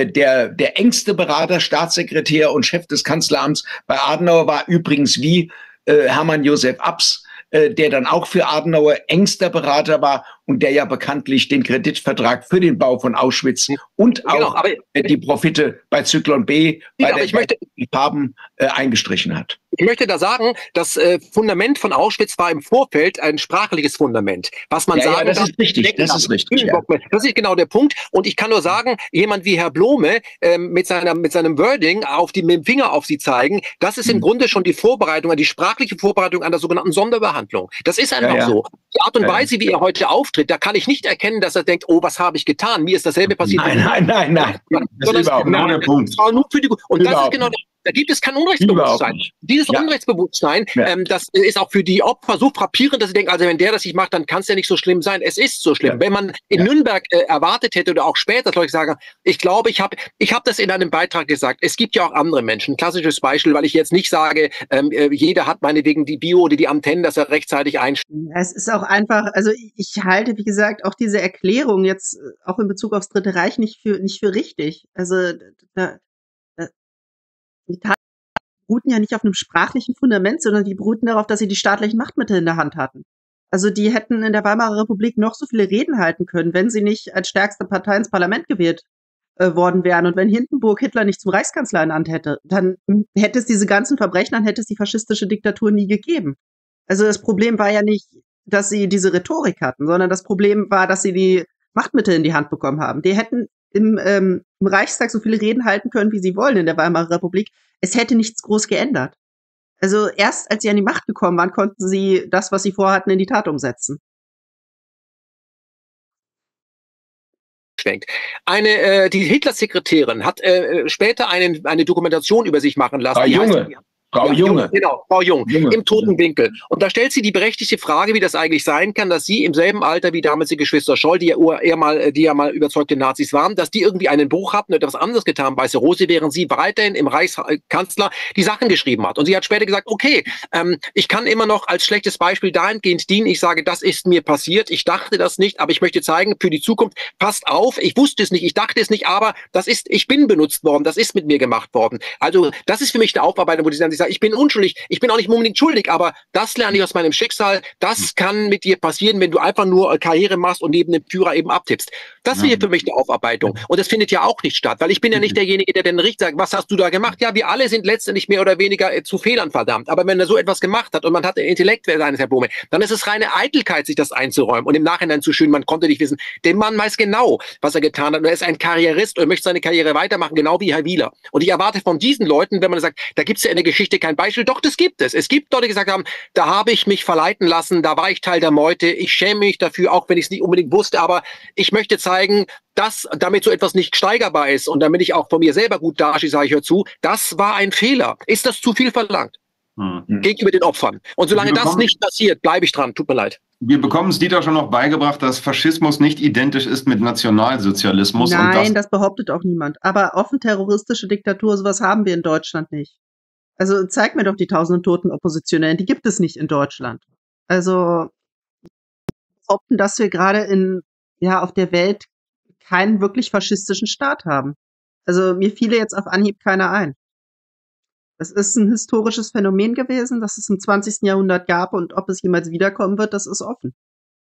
der engste Berater, Staatssekretär und Chef des Kanzleramts bei Adenauer war, übrigens wie Hermann Josef Abs, der dann auch für Adenauer engster Berater war und der ja bekanntlich den Kreditvertrag für den Bau von Auschwitz und auch die Profite bei Zyklon B, bei der Farben eingestrichen hat. Ich möchte da sagen, das Fundament von Auschwitz war im Vorfeld ein sprachliches Fundament. Was man sagen das ist richtig, das ist richtig. Ja. Das ist genau der Punkt. Und ich kann nur sagen, jemand wie Herr Blome mit seinem Wording mit dem Finger auf sie zeigen, das ist im Grunde schon die Vorbereitung, die sprachliche Vorbereitung an der sogenannten Sonderbehandlung. Das ist einfach so. Die Art und Weise, wie er heute auftritt, da kann ich nicht erkennen, dass er denkt, oh, was habe ich getan? Mir ist dasselbe passiert. Nein. Das ist überhaupt genau der Punkt. Und das ist genau der Da gibt es kein Unrechtsbewusstsein. Dieses Unrechtsbewusstsein, das ist auch für die Opfer so frappierend, dass sie denken, also wenn der das nicht macht, dann kann es ja nicht so schlimm sein. Es ist so schlimm. Wenn man in Nürnberg erwartet hätte oder auch später, soll ich sagen, ich glaube, ich hab das in einem Beitrag gesagt. Es gibt ja auch andere Menschen. Klassisches Beispiel, weil ich jetzt nicht sage, jeder hat meinetwegen die Bio oder die Antennen, dass er rechtzeitig einstellt. Es ist auch einfach, also ich halte, wie gesagt, auch diese Erklärung jetzt auch in Bezug aufs Dritte Reich nicht für richtig. Also die Taten beruhten ja nicht auf einem sprachlichen Fundament, sondern die beruhten darauf, dass sie die staatlichen Machtmittel in der Hand hatten. Also die hätten in der Weimarer Republik noch so viele Reden halten können, wenn sie nicht als stärkste Partei ins Parlament gewählt worden wären. Und wenn Hindenburg Hitler nicht zum Reichskanzler ernannt hätte, dann hätte es diese ganzen Verbrechen, dann hätte es die faschistische Diktatur nie gegeben. Also das Problem war ja nicht, dass sie diese Rhetorik hatten, sondern das Problem war, dass sie die Machtmittel in die Hand bekommen haben. Die hätten im Reichstag so viele Reden halten können, wie sie wollen in der Weimarer Republik. Es hätte nichts groß geändert. Also erst als sie an die Macht gekommen waren, konnten sie das, was sie vorhatten, in die Tat umsetzen. Die Hitler-Sekretärin hat später eine Dokumentation über sich machen lassen. Frau Junge. Genau, Frau Jung, im toten Winkel. Und da stellt sie die berechtigte Frage, wie das eigentlich sein kann, dass sie im selben Alter wie damals die Geschwister Scholl, die ja mal überzeugte Nazis waren, dass die irgendwie einen Bruch hatten oder etwas anderes getan bei Rose, während sie weiterhin im Reichskanzler die Sachen geschrieben hat. Und sie hat später gesagt, okay, ich kann immer noch als schlechtes Beispiel dahingehend dienen, ich sage, das ist mir passiert, ich dachte das nicht, aber ich möchte zeigen, für die Zukunft, passt auf, ich wusste es nicht, ich dachte es nicht, aber ich bin benutzt worden, das ist mit mir gemacht worden. Also das ist für mich eine Aufarbeitung, wo die dann ich bin unschuldig, ich bin auch nicht unbedingt schuldig, aber das lerne ich aus meinem Schicksal, das kann mit dir passieren, wenn du einfach nur Karriere machst und neben dem Führer eben abtippst. Das wäre für mich eine Aufarbeitung. Und das findet ja auch nicht statt, weil ich bin ja nicht derjenige, der den Richter sagt, was hast du da gemacht? Ja, wir alle sind letztendlich mehr oder weniger zu Fehlern verdammt. Aber wenn er so etwas gemacht hat und man hat den Intellekt seines Herr Blome, dann ist es reine Eitelkeit, sich das einzuräumen und im Nachhinein zu schön, man konnte nicht wissen. Der Mann weiß genau, was er getan hat. Und er ist ein Karrierist und möchte seine Karriere weitermachen, genau wie Herr Wieler. Und ich erwarte von diesen Leuten, wenn man sagt, da gibt es ja in der Geschichte kein Beispiel, doch, das gibt es. Es gibt Leute, die gesagt haben, da habe ich mich verleiten lassen, da war ich Teil der Meute, ich schäme mich dafür, auch wenn ich es nicht unbedingt wusste, aber ich möchte zeigen, dass damit so etwas nicht steigerbar ist und damit ich auch von mir selber gut dastehe, sage ich, hör zu, das war ein Fehler. Ist das zu viel verlangt? Gegenüber den Opfern. Und solange das nicht passiert, bleibe ich dran. Tut mir leid. Wir bekommen es Dieter schon noch beigebracht, dass Faschismus nicht identisch ist mit Nationalsozialismus. Nein, und das behauptet auch niemand. Aber offen terroristische Diktatur, sowas haben wir in Deutschland nicht. Also zeig mir doch die tausenden toten Oppositionellen, die gibt es nicht in Deutschland. Also behaupten, dass wir gerade auf der Welt keinen wirklich faschistischen Staat haben. Also mir fiele jetzt auf Anhieb keiner ein. Das ist ein historisches Phänomen gewesen, das es im 20. Jahrhundert gab und ob es jemals wiederkommen wird, das ist offen.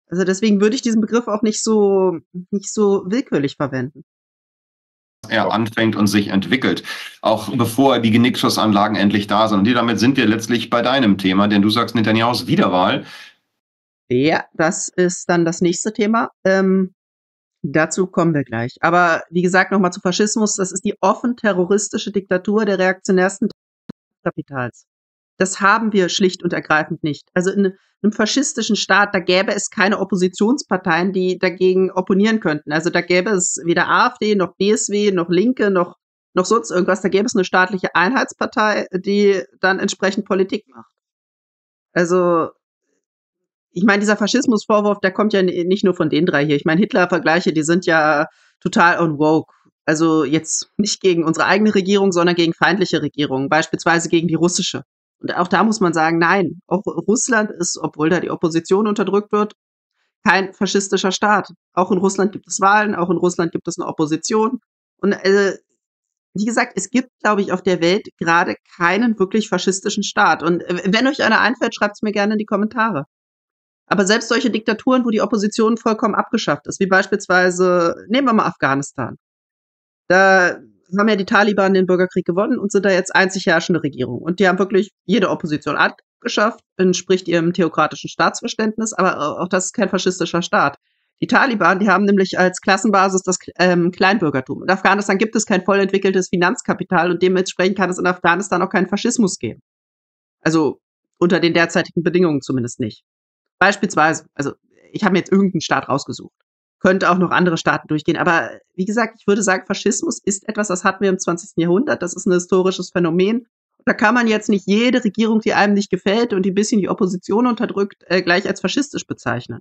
Also deswegen würde ich diesen Begriff auch nicht so willkürlich verwenden. Er anfängt und sich entwickelt, auch bevor die Genickschussanlagen endlich da sind. Und damit sind wir letztlich bei deinem Thema, denn du sagst Netanyahus Wiederwahl. Ja, das ist dann das nächste Thema. Dazu kommen wir gleich. Aber wie gesagt, nochmal zu Faschismus. Das ist die offen terroristische Diktatur der reaktionärsten Kapitals. Das haben wir schlicht und ergreifend nicht. Also in einem faschistischen Staat, da gäbe es keine Oppositionsparteien, die dagegen opponieren könnten. Also da gäbe es weder AfD, noch BSW, noch Linke, noch sonst irgendwas. Da gäbe es eine staatliche Einheitspartei, die dann entsprechend Politik macht. Also ich meine, dieser Faschismusvorwurf, der kommt ja nicht nur von den drei hier. Ich meine, Hitler-Vergleiche, die sind ja total on woke. Also jetzt nicht gegen unsere eigene Regierung, sondern gegen feindliche Regierungen, beispielsweise gegen die russische. Und auch da muss man sagen, nein, auch Russland ist, obwohl da die Opposition unterdrückt wird, kein faschistischer Staat. Auch in Russland gibt es Wahlen, auch in Russland gibt es eine Opposition. Und wie gesagt, es gibt, glaube ich, auf der Welt gerade keinen wirklich faschistischen Staat. Und wenn euch einer einfällt, schreibt es mir gerne in die Kommentare. Aber selbst solche Diktaturen, wo die Opposition vollkommen abgeschafft ist, wie beispielsweise, nehmen wir mal Afghanistan. Da haben ja die Taliban den Bürgerkrieg gewonnen und sind da jetzt einzig herrschende Regierung. Und die haben wirklich jede Opposition abgeschafft, entspricht ihrem theokratischen Staatsverständnis, aber auch das ist kein faschistischer Staat. Die Taliban, die haben nämlich als Klassenbasis das Kleinbürgertum. In Afghanistan gibt es kein voll entwickeltes Finanzkapital und dementsprechend kann es in Afghanistan auch keinen Faschismus geben. Also unter den derzeitigen Bedingungen zumindest nicht. Beispielsweise, also ich habe mir jetzt irgendeinen Staat rausgesucht. Könnte auch noch andere Staaten durchgehen. Aber wie gesagt, ich würde sagen, Faschismus ist etwas, das hatten wir im 20. Jahrhundert. Das ist ein historisches Phänomen. Da kann man jetzt nicht jede Regierung, die einem nicht gefällt und die ein bisschen die Opposition unterdrückt, gleich als faschistisch bezeichnen.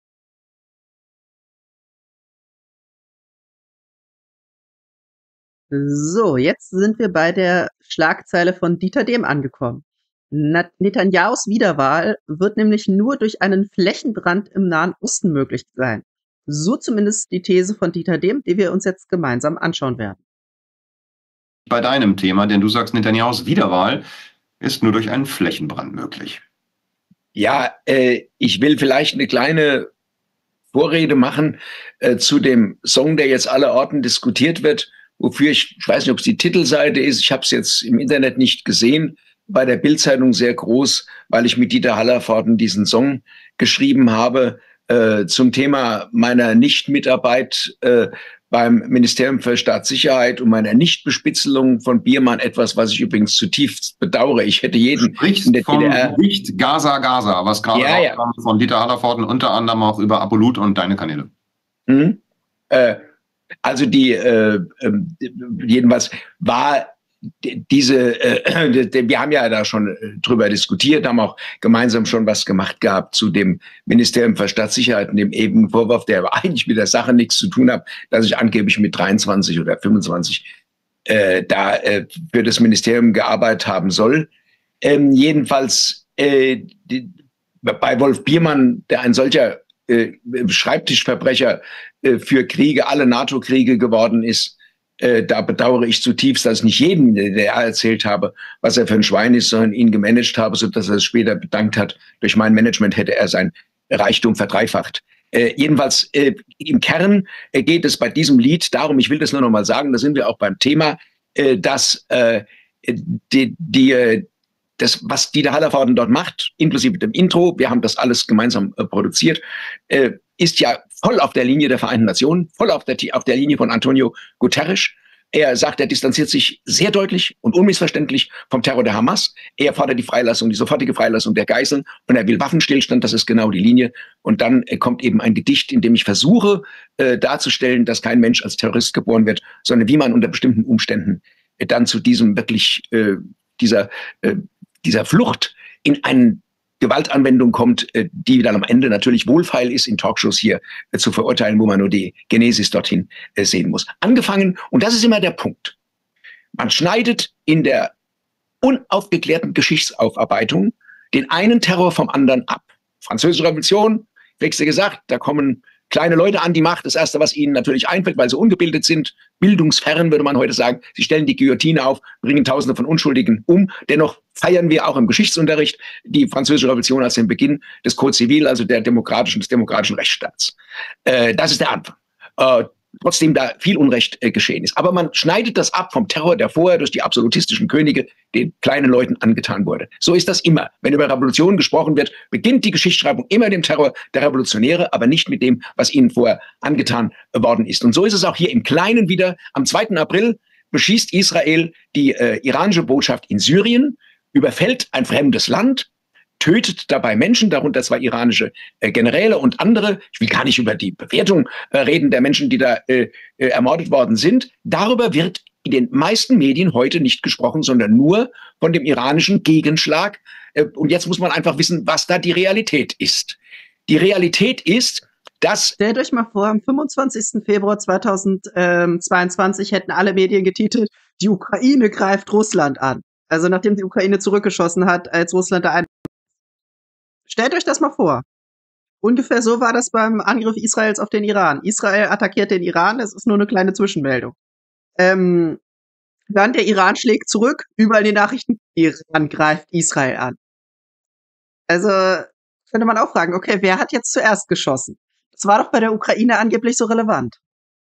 So, jetzt sind wir bei der Schlagzeile von Dieter Dehm angekommen. Netanyahus Wiederwahl wird nämlich nur durch einen Flächenbrand im Nahen Osten möglich sein. So zumindest die These von Dieter Dehm, die wir uns jetzt gemeinsam anschauen werden. Bei deinem Thema, denn du sagst Netanyahus Wiederwahl ist nur durch einen Flächenbrand möglich. Ja, ich will vielleicht eine kleine Vorrede machen zu dem Song, der jetzt allerorten diskutiert wird, wofür ich weiß nicht, ob es die Titelseite ist, ich habe es jetzt im Internet nicht gesehen, bei der Bild-Zeitung sehr groß, weil ich mit Dieter Hallervorden diesen Song geschrieben habe zum Thema meiner Nichtmitarbeit beim Ministerium für Staatssicherheit und meiner Nichtbespitzelung von Biermann, etwas, was ich übrigens zutiefst bedauere. Ich hätte jeden in der DDR... Nicht Gaza, was gerade von Dieter Hallervorden unter anderem auch über Apolut und deine Kanäle. Also jedenfalls war wir haben ja da schon drüber diskutiert, haben auch gemeinsam schon was gemacht gehabt zu dem Ministerium für Staatssicherheit und dem ewigen Vorwurf, der aber eigentlich mit der Sache nichts zu tun hat, dass ich angeblich mit 23 oder 25 für das Ministerium gearbeitet haben soll. Jedenfalls bei Wolf Biermann, der ein solcher Schreibtischverbrecher für Kriege, alle NATO-Kriege geworden ist, da bedauere ich zutiefst, dass ich nicht jedem, der erzählt habe, was er für ein Schwein ist, sondern ihn gemanagt habe, sodass er es später bedankt hat. Durch mein Management hätte er sein Reichtum verdreifacht. Jedenfalls im Kern geht es bei diesem Lied darum, ich will das nur noch mal sagen, da sind wir auch beim Thema, dass das, was Dieter Hallervorden dort macht, inklusive dem Intro, wir haben das alles gemeinsam produziert, ist ja voll auf der Linie der Vereinten Nationen, voll auf der Linie von Antonio Guterres. Er sagt, er distanziert sich sehr deutlich und unmissverständlich vom Terror der Hamas. Er fordert die sofortige Freilassung der Geiseln und er will Waffenstillstand, das ist genau die Linie. Und dann kommt eben ein Gedicht, in dem ich versuche darzustellen, dass kein Mensch als Terrorist geboren wird, sondern wie man unter bestimmten Umständen dann zu diesem wirklich dieser Flucht in einen Gewaltanwendung kommt, die dann am Ende natürlich wohlfeil ist, in Talkshows hier zu verurteilen, wo man nur die Genesis dorthin sehen muss. Angefangen, und das ist immer der Punkt, man schneidet in der unaufgeklärten Geschichtsaufarbeitung den einen Terror vom anderen ab. Französische Revolution, kriegst du gesagt, da kommen kleine Leute an die Macht. Das Erste, was ihnen natürlich einfällt, weil sie ungebildet sind, bildungsfern, würde man heute sagen, sie stellen die Guillotine auf, bringen Tausende von Unschuldigen um. Dennoch feiern wir auch im Geschichtsunterricht die Französische Revolution als den Beginn des Code Civil, also des demokratischen Rechtsstaats. Das ist der Anfang. Trotzdem da viel Unrecht geschehen ist. Aber man schneidet das ab vom Terror, der vorher durch die absolutistischen Könige den kleinen Leuten angetan wurde. So ist das immer. Wenn über Revolutionen gesprochen wird, beginnt die Geschichtsschreibung immer dem Terror der Revolutionäre, aber nicht mit dem, was ihnen vorher angetan worden ist. Und so ist es auch hier im Kleinen wieder. Am 2. April beschießt Israel die iranische Botschaft in Syrien, überfällt ein fremdes Land, tötet dabei Menschen, darunter 2 iranische Generäle und andere. Ich will gar nicht über die Bewertung reden der Menschen, die da ermordet worden sind. Darüber wird in den meisten Medien heute nicht gesprochen, sondern nur von dem iranischen Gegenschlag. Und jetzt muss man einfach wissen, was da die Realität ist. Die Realität ist, dass... Stellt euch mal vor, am 25. Februar 2022 hätten alle Medien getitelt, die Ukraine greift Russland an. Also nachdem die Ukraine zurückgeschossen hat, als Russland da Stellt euch das mal vor. Ungefähr so war das beim Angriff Israels auf den Iran. Israel attackiert den Iran, es ist nur eine kleine Zwischenmeldung. Dann der Iran schlägt zurück, überall in den Nachrichten, Iran greift Israel an. Also könnte man auch fragen, okay, wer hat jetzt zuerst geschossen? Das war doch bei der Ukraine angeblich so relevant.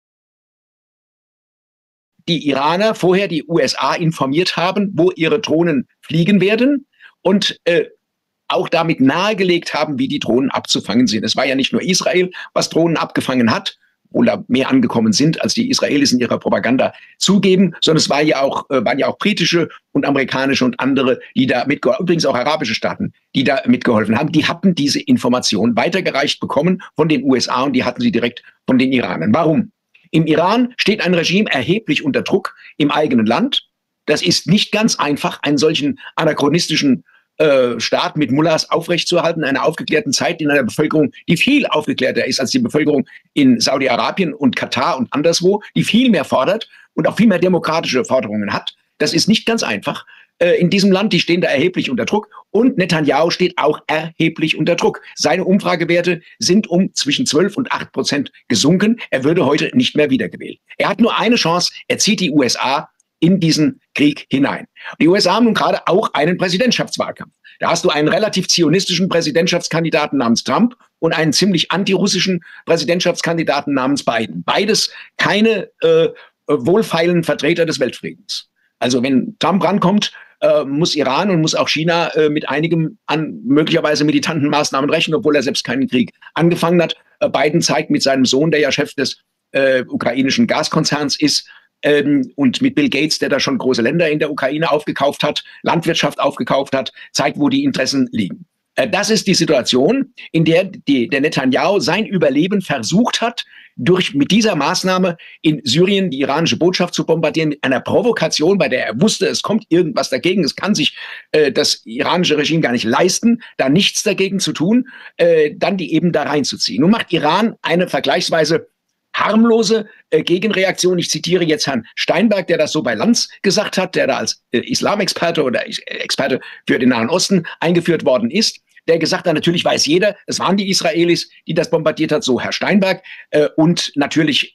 Die Iraner vorher die USA informiert haben, wo ihre Drohnen fliegen werden und auch damit nahegelegt haben, wie die Drohnen abzufangen sind. Es war ja nicht nur Israel, was Drohnen abgefangen hat, obwohl da mehr angekommen sind, als die Israelis in ihrer Propaganda zugeben, sondern es waren ja auch britische und amerikanische und andere, die da mitgeholfen, übrigens auch arabische Staaten, die da mitgeholfen haben. Die hatten diese Information weitergereicht bekommen von den USA und die hatten sie direkt von den Iranern. Warum? Im Iran steht ein Regime erheblich unter Druck im eigenen Land. Das ist nicht ganz einfach, einen solchen anachronistischen Staat mit Mullahs aufrechtzuerhalten, einer aufgeklärten Zeit in einer Bevölkerung, die viel aufgeklärter ist als die Bevölkerung in Saudi-Arabien und Katar und anderswo, die viel mehr fordert und auch viel mehr demokratische Forderungen hat. Das ist nicht ganz einfach. In diesem Land, die stehen da erheblich unter Druck und Netanyahu steht auch erheblich unter Druck. Seine Umfragewerte sind um zwischen 12 und 8% gesunken. Er würde heute nicht mehr wiedergewählt. Er hat nur eine Chance, er zieht die USA in diesen Krieg hinein. Die USA haben nun gerade auch einen Präsidentschaftswahlkampf. Da hast du einen relativ zionistischen Präsidentschaftskandidaten namens Trump und einen ziemlich antirussischen Präsidentschaftskandidaten namens Biden. Beides keine wohlfeilen Vertreter des Weltfriedens. Also wenn Trump rankommt, muss Iran und muss auch China mit einigen möglicherweise militanten Maßnahmen rechnen, obwohl er selbst keinen Krieg angefangen hat. Biden zeigt mit seinem Sohn, der ja Chef des ukrainischen Gaskonzerns ist, und mit Bill Gates, der da schon große Länder in der Ukraine aufgekauft hat, Landwirtschaft aufgekauft hat, zeigt, wo die Interessen liegen. Das ist die Situation, in der der Netanyahu sein Überleben versucht hat, mit dieser Maßnahme in Syrien die iranische Botschaft zu bombardieren, mit einer Provokation, bei der er wusste, es kommt irgendwas dagegen, es kann sich das iranische Regime gar nicht leisten, da nichts dagegen zu tun, dann die eben da reinzuziehen. Nun macht Iran eine vergleichsweise harmlose Gegenreaktion. Ich zitiere jetzt Herrn Steinberg, der das so bei Lanz gesagt hat, der da als Islamexperte oder Experte für den Nahen Osten eingeführt worden ist, der gesagt hat, natürlich weiß jeder, es waren die Israelis, die das bombardiert hat, so Herr Steinberg. Und natürlich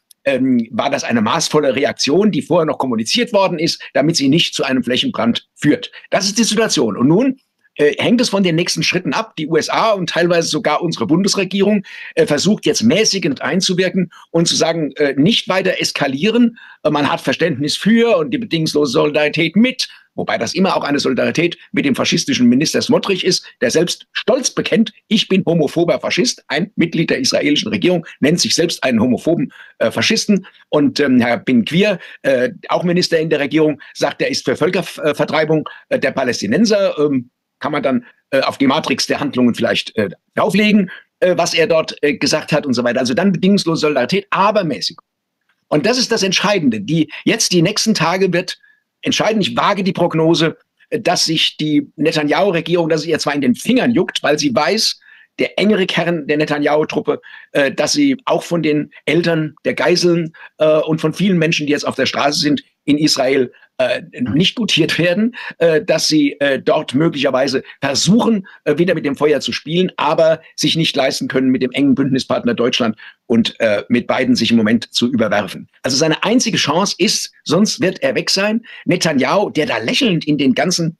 war das eine maßvolle Reaktion, die vorher noch kommuniziert worden ist, damit sie nicht zu einem Flächenbrand führt. Das ist die Situation. Und nun hängt es von den nächsten Schritten ab. Die USA und teilweise sogar unsere Bundesregierung versucht jetzt mäßigend einzuwirken und zu sagen, nicht weiter eskalieren. Man hat Verständnis für und die bedingungslose Solidarität mit, wobei das immer auch eine Solidarität mit dem faschistischen Minister Smotrich ist, der selbst stolz bekennt, ich bin homophober Faschist. Ein Mitglied der israelischen Regierung nennt sich selbst einen homophoben Faschisten. Und Herr Ben-Gvir, auch Minister in der Regierung, sagt, er ist für Völkervertreibung der Palästinenser. Kann man dann auf die Matrix der Handlungen vielleicht drauflegen, was er dort gesagt hat und so weiter. Also dann bedingungslose Solidarität, aber Mäßigung. Und das ist das Entscheidende. Die nächsten Tage wird entscheiden. Ich wage die Prognose, dass sich die Netanyahu-Regierung, dass es ihr zwar in den Fingern juckt, weil sie weiß, der engere Kern der Netanyahu-Truppe, dass sie auch von den Eltern der Geiseln und von vielen Menschen, die jetzt auf der Straße sind, in Israel nicht gutiert werden, dass sie dort möglicherweise versuchen, wieder mit dem Feuer zu spielen, aber sich nicht leisten können, mit dem engen Bündnispartner Deutschland und mit beiden sich im Moment zu überwerfen. Also seine einzige Chance ist, sonst wird er weg sein. Netanyahu, der da lächelnd in den ganzen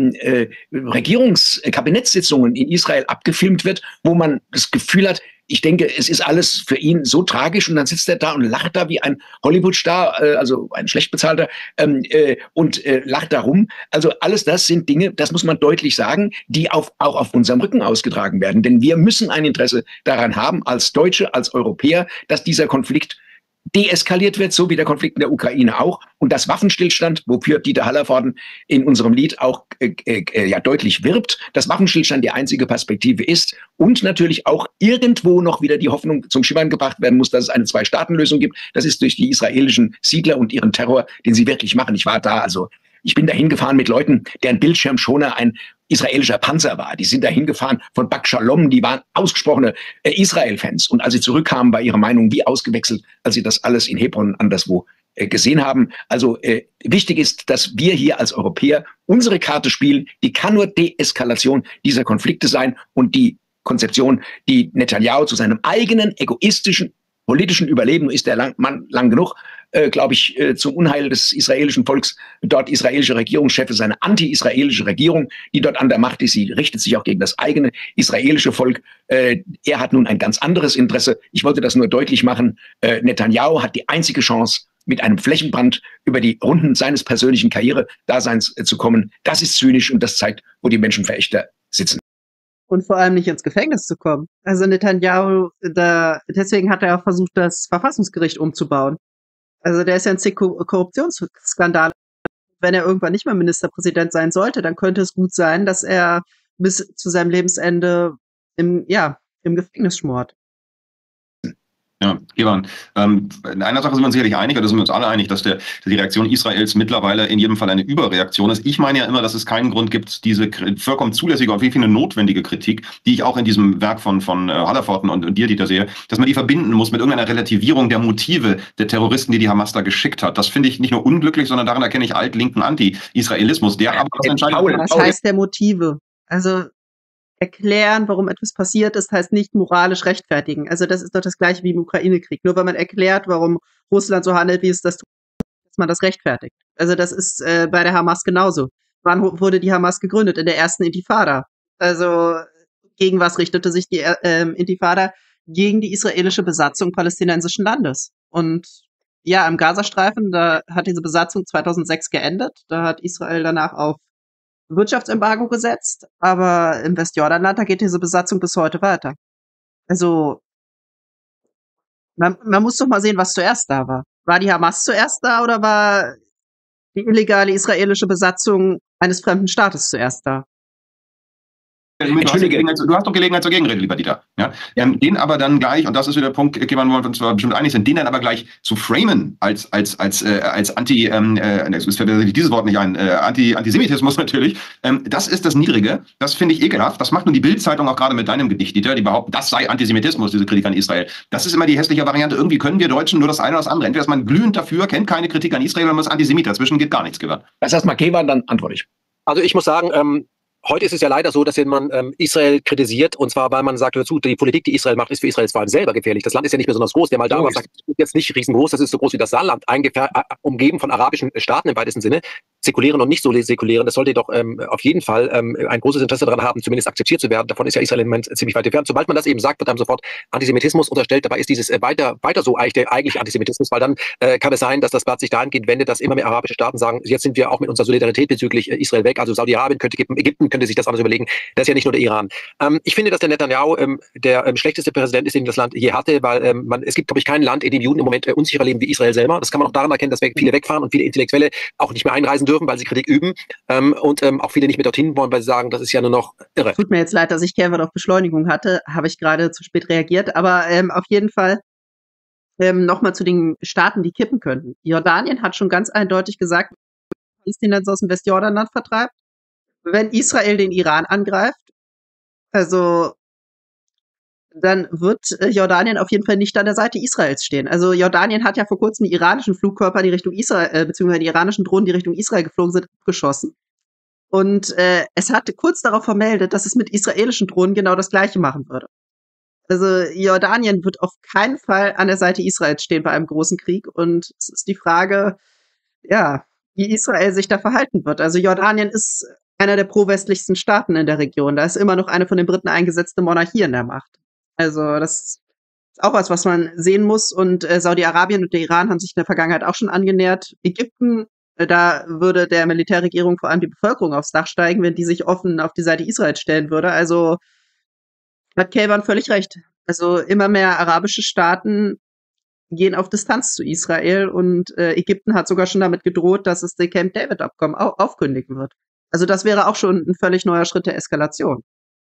Regierungskabinettssitzungen in Israel abgefilmt wird, wo man das Gefühl hat, ich denke, es ist alles für ihn so tragisch und dann sitzt er da und lacht da wie ein Hollywood-Star, also ein schlecht bezahlter, und lacht da rum. Also alles das sind Dinge, das muss man deutlich sagen, die auch auf unserem Rücken ausgetragen werden. Denn wir müssen ein Interesse daran haben, als Deutsche, als Europäer, dass dieser Konflikt deeskaliert wird, so wie der Konflikt in der Ukraine auch. Und das Waffenstillstand, wofür Dieter Hallervorden in unserem Lied auch ja deutlich wirbt, dass Waffenstillstand die einzige Perspektive ist und natürlich auch irgendwo noch wieder die Hoffnung zum Schimmern gebracht werden muss, dass es eine Zwei-Staaten-Lösung gibt. Das ist durch die israelischen Siedler und ihren Terror, den sie wirklich machen. Ich war da, also ich bin da hingefahren mit Leuten, deren Bildschirmschoner ein israelischer Panzer war. Die sind da hingefahren von Bak Shalom, die waren ausgesprochene Israel-Fans. Und als sie zurückkamen, war ihre Meinung wie ausgewechselt, als sie das alles in Hebron anderswo gesehen haben. Also wichtig ist, dass wir hier als Europäer unsere Karte spielen. Die kann nur Deeskalation dieser Konflikte sein und die Konzeption, die Netanyahu zu seinem eigenen egoistischen politischen Überleben, ist der lang genug, glaube ich, zum Unheil des israelischen Volks, dort israelische Regierungschefs, seine anti-israelische Regierung, die dort an der Macht ist, sie richtet sich auch gegen das eigene israelische Volk. Er hat nun ein ganz anderes Interesse. Ich wollte das nur deutlich machen. Netanyahu hat die einzige Chance, mit einem Flächenbrand über die Runden seines persönlichen Karrieredaseins zu kommen. Das ist zynisch und das zeigt, wo die Menschenverächter sitzen. Und vor allem nicht ins Gefängnis zu kommen. Also Netanyahu, deswegen hat er auch versucht, das Verfassungsgericht umzubauen. Also der ist ja ein zig Korruptionsskandal. Wenn er irgendwann nicht mehr Ministerpräsident sein sollte, dann könnte es gut sein, dass er bis zu seinem Lebensende im Gefängnis schmort. Ja, Ivan, in einer Sache sind wir uns sicherlich einig, oder sind wir uns alle einig, dass die Reaktion Israels mittlerweile in jedem Fall eine Überreaktion ist. Ich meine ja immer, dass es keinen Grund gibt, diese vollkommen zulässige, auf jeden Fall eine notwendige Kritik, die ich auch in diesem Werk von Hallervorden und dir, Dieter, sehe, dass man die verbinden muss mit irgendeiner Relativierung der Motive der Terroristen, die Hamas da geschickt hat. Das finde ich nicht nur unglücklich, sondern daran erkenne ich altlinken Anti-Israelismus, der aber das entscheidende. Was heißt der Motive? Also erklären, warum etwas passiert ist, heißt nicht moralisch rechtfertigen. Also das ist doch das Gleiche wie im Ukraine-Krieg. Nur wenn man erklärt, warum Russland so handelt, wie es das tut, dass man das rechtfertigt. Also das ist bei der Hamas genauso. Wann wurde die Hamas gegründet? In der ersten Intifada. Also gegen was richtete sich die Intifada? Gegen die israelische Besatzung palästinensischen Landes. Und ja, im Gazastreifen, da hat diese Besatzung 2006 geendet. Da hat Israel danach auf Wirtschaftsembargo gesetzt, aber im Westjordanland, da geht diese Besatzung bis heute weiter. Also man muss doch mal sehen, was zuerst da war. War die Hamas zuerst da oder war die illegale israelische Besatzung eines fremden Staates zuerst da? Du hast doch Gelegenheit zur Gegenrede, lieber Dieter. Ja? Den aber dann gleich, und das ist wieder der Punkt, wo wir uns bestimmt einig sind, den dann aber gleich zu framen als Anti, es fällt dieses Wort nicht ein, Antisemitismus natürlich, das ist das Niedrige, das finde ich ekelhaft, das macht nun die Bild-Zeitung auch gerade mit deinem Gedicht, Dieter, die behaupten, das sei Antisemitismus, diese Kritik an Israel. Das ist immer die hässliche Variante, irgendwie können wir Deutschen nur das eine oder das andere. Entweder ist man glühend dafür, kennt keine Kritik an Israel, oder man ist Antisemit, dazwischen geht gar nichts, Gewand. Das heißt mal Kevan, dann antworte ich. Also ich muss sagen, heute ist es ja leider so, dass man Israel kritisiert, und zwar, weil man sagt dazu, die Politik, die Israel macht, ist für Israel zwar selber gefährlich. Das Land ist ja nicht besonders groß. Der Moldauer sagt, das ist jetzt nicht riesengroß, das ist so groß wie das Saarland, umgeben von arabischen Staaten im weitesten Sinne, säkulären und nicht so säkulären. Das sollte doch auf jeden Fall ein großes Interesse daran haben, zumindest akzeptiert zu werden. Davon ist ja Israel im Moment ziemlich weit entfernt. Sobald man das eben sagt, wird einem sofort Antisemitismus unterstellt. Dabei ist dieses weiter so eigentlich der eigentliche Antisemitismus, weil dann kann es sein, dass das Blatt sich dahingehend wendet, dass immer mehr arabische Staaten sagen, jetzt sind wir auch mit unserer Solidarität bezüglich Israel weg. Also Saudi-Arabien könnte kippen, Ägypten könnte sich das alles überlegen. Das ist ja nicht nur der Iran. Ich finde, dass der Netanyahu der schlechteste Präsident ist, den das Land je hatte, weil es gibt, glaube ich, kein Land, in dem Juden im Moment unsicherer leben wie Israel selber. Das kann man auch daran erkennen, dass viele wegfahren und viele Intellektuelle auch nicht mehr einreisen dürfen, weil sie Kritik üben und auch viele nicht mehr dorthin wollen, weil sie sagen, das ist ja nur noch irre. Tut mir jetzt leid, dass ich Kevan auf Beschleunigung hatte, habe ich gerade zu spät reagiert, aber auf jeden Fall nochmal zu den Staaten, die kippen könnten. Jordanien hat schon ganz eindeutig gesagt, Palästinenser aus dem Westjordanland vertreibt, wenn Israel den Iran angreift. Also dann wird Jordanien auf jeden Fall nicht an der Seite Israels stehen. Also Jordanien hat ja vor kurzem die iranischen Flugkörper, die Richtung Israel, beziehungsweise die iranischen Drohnen, die Richtung Israel geflogen sind, abgeschossen. Und es hat kurz darauf vermeldet, dass es mit israelischen Drohnen genau das Gleiche machen würde. Also Jordanien wird auf keinen Fall an der Seite Israels stehen bei einem großen Krieg. Und es ist die Frage, ja, wie Israel sich da verhalten wird. Also Jordanien ist einer der pro-westlichsten Staaten in der Region. Da ist immer noch eine von den Briten eingesetzte Monarchie in der Macht. Also das ist auch was man sehen muss. Und Saudi-Arabien und der Iran haben sich in der Vergangenheit auch schon angenähert. Ägypten, da würde der Militärregierung vor allem die Bevölkerung aufs Dach steigen, wenn die sich offen auf die Seite Israels stellen würde. Also hat Kayvan völlig recht. Also immer mehr arabische Staaten gehen auf Distanz zu Israel und Ägypten hat sogar schon damit gedroht, dass es die Camp David Abkommen aufkündigen wird. Also das wäre auch schon ein völlig neuer Schritt der Eskalation.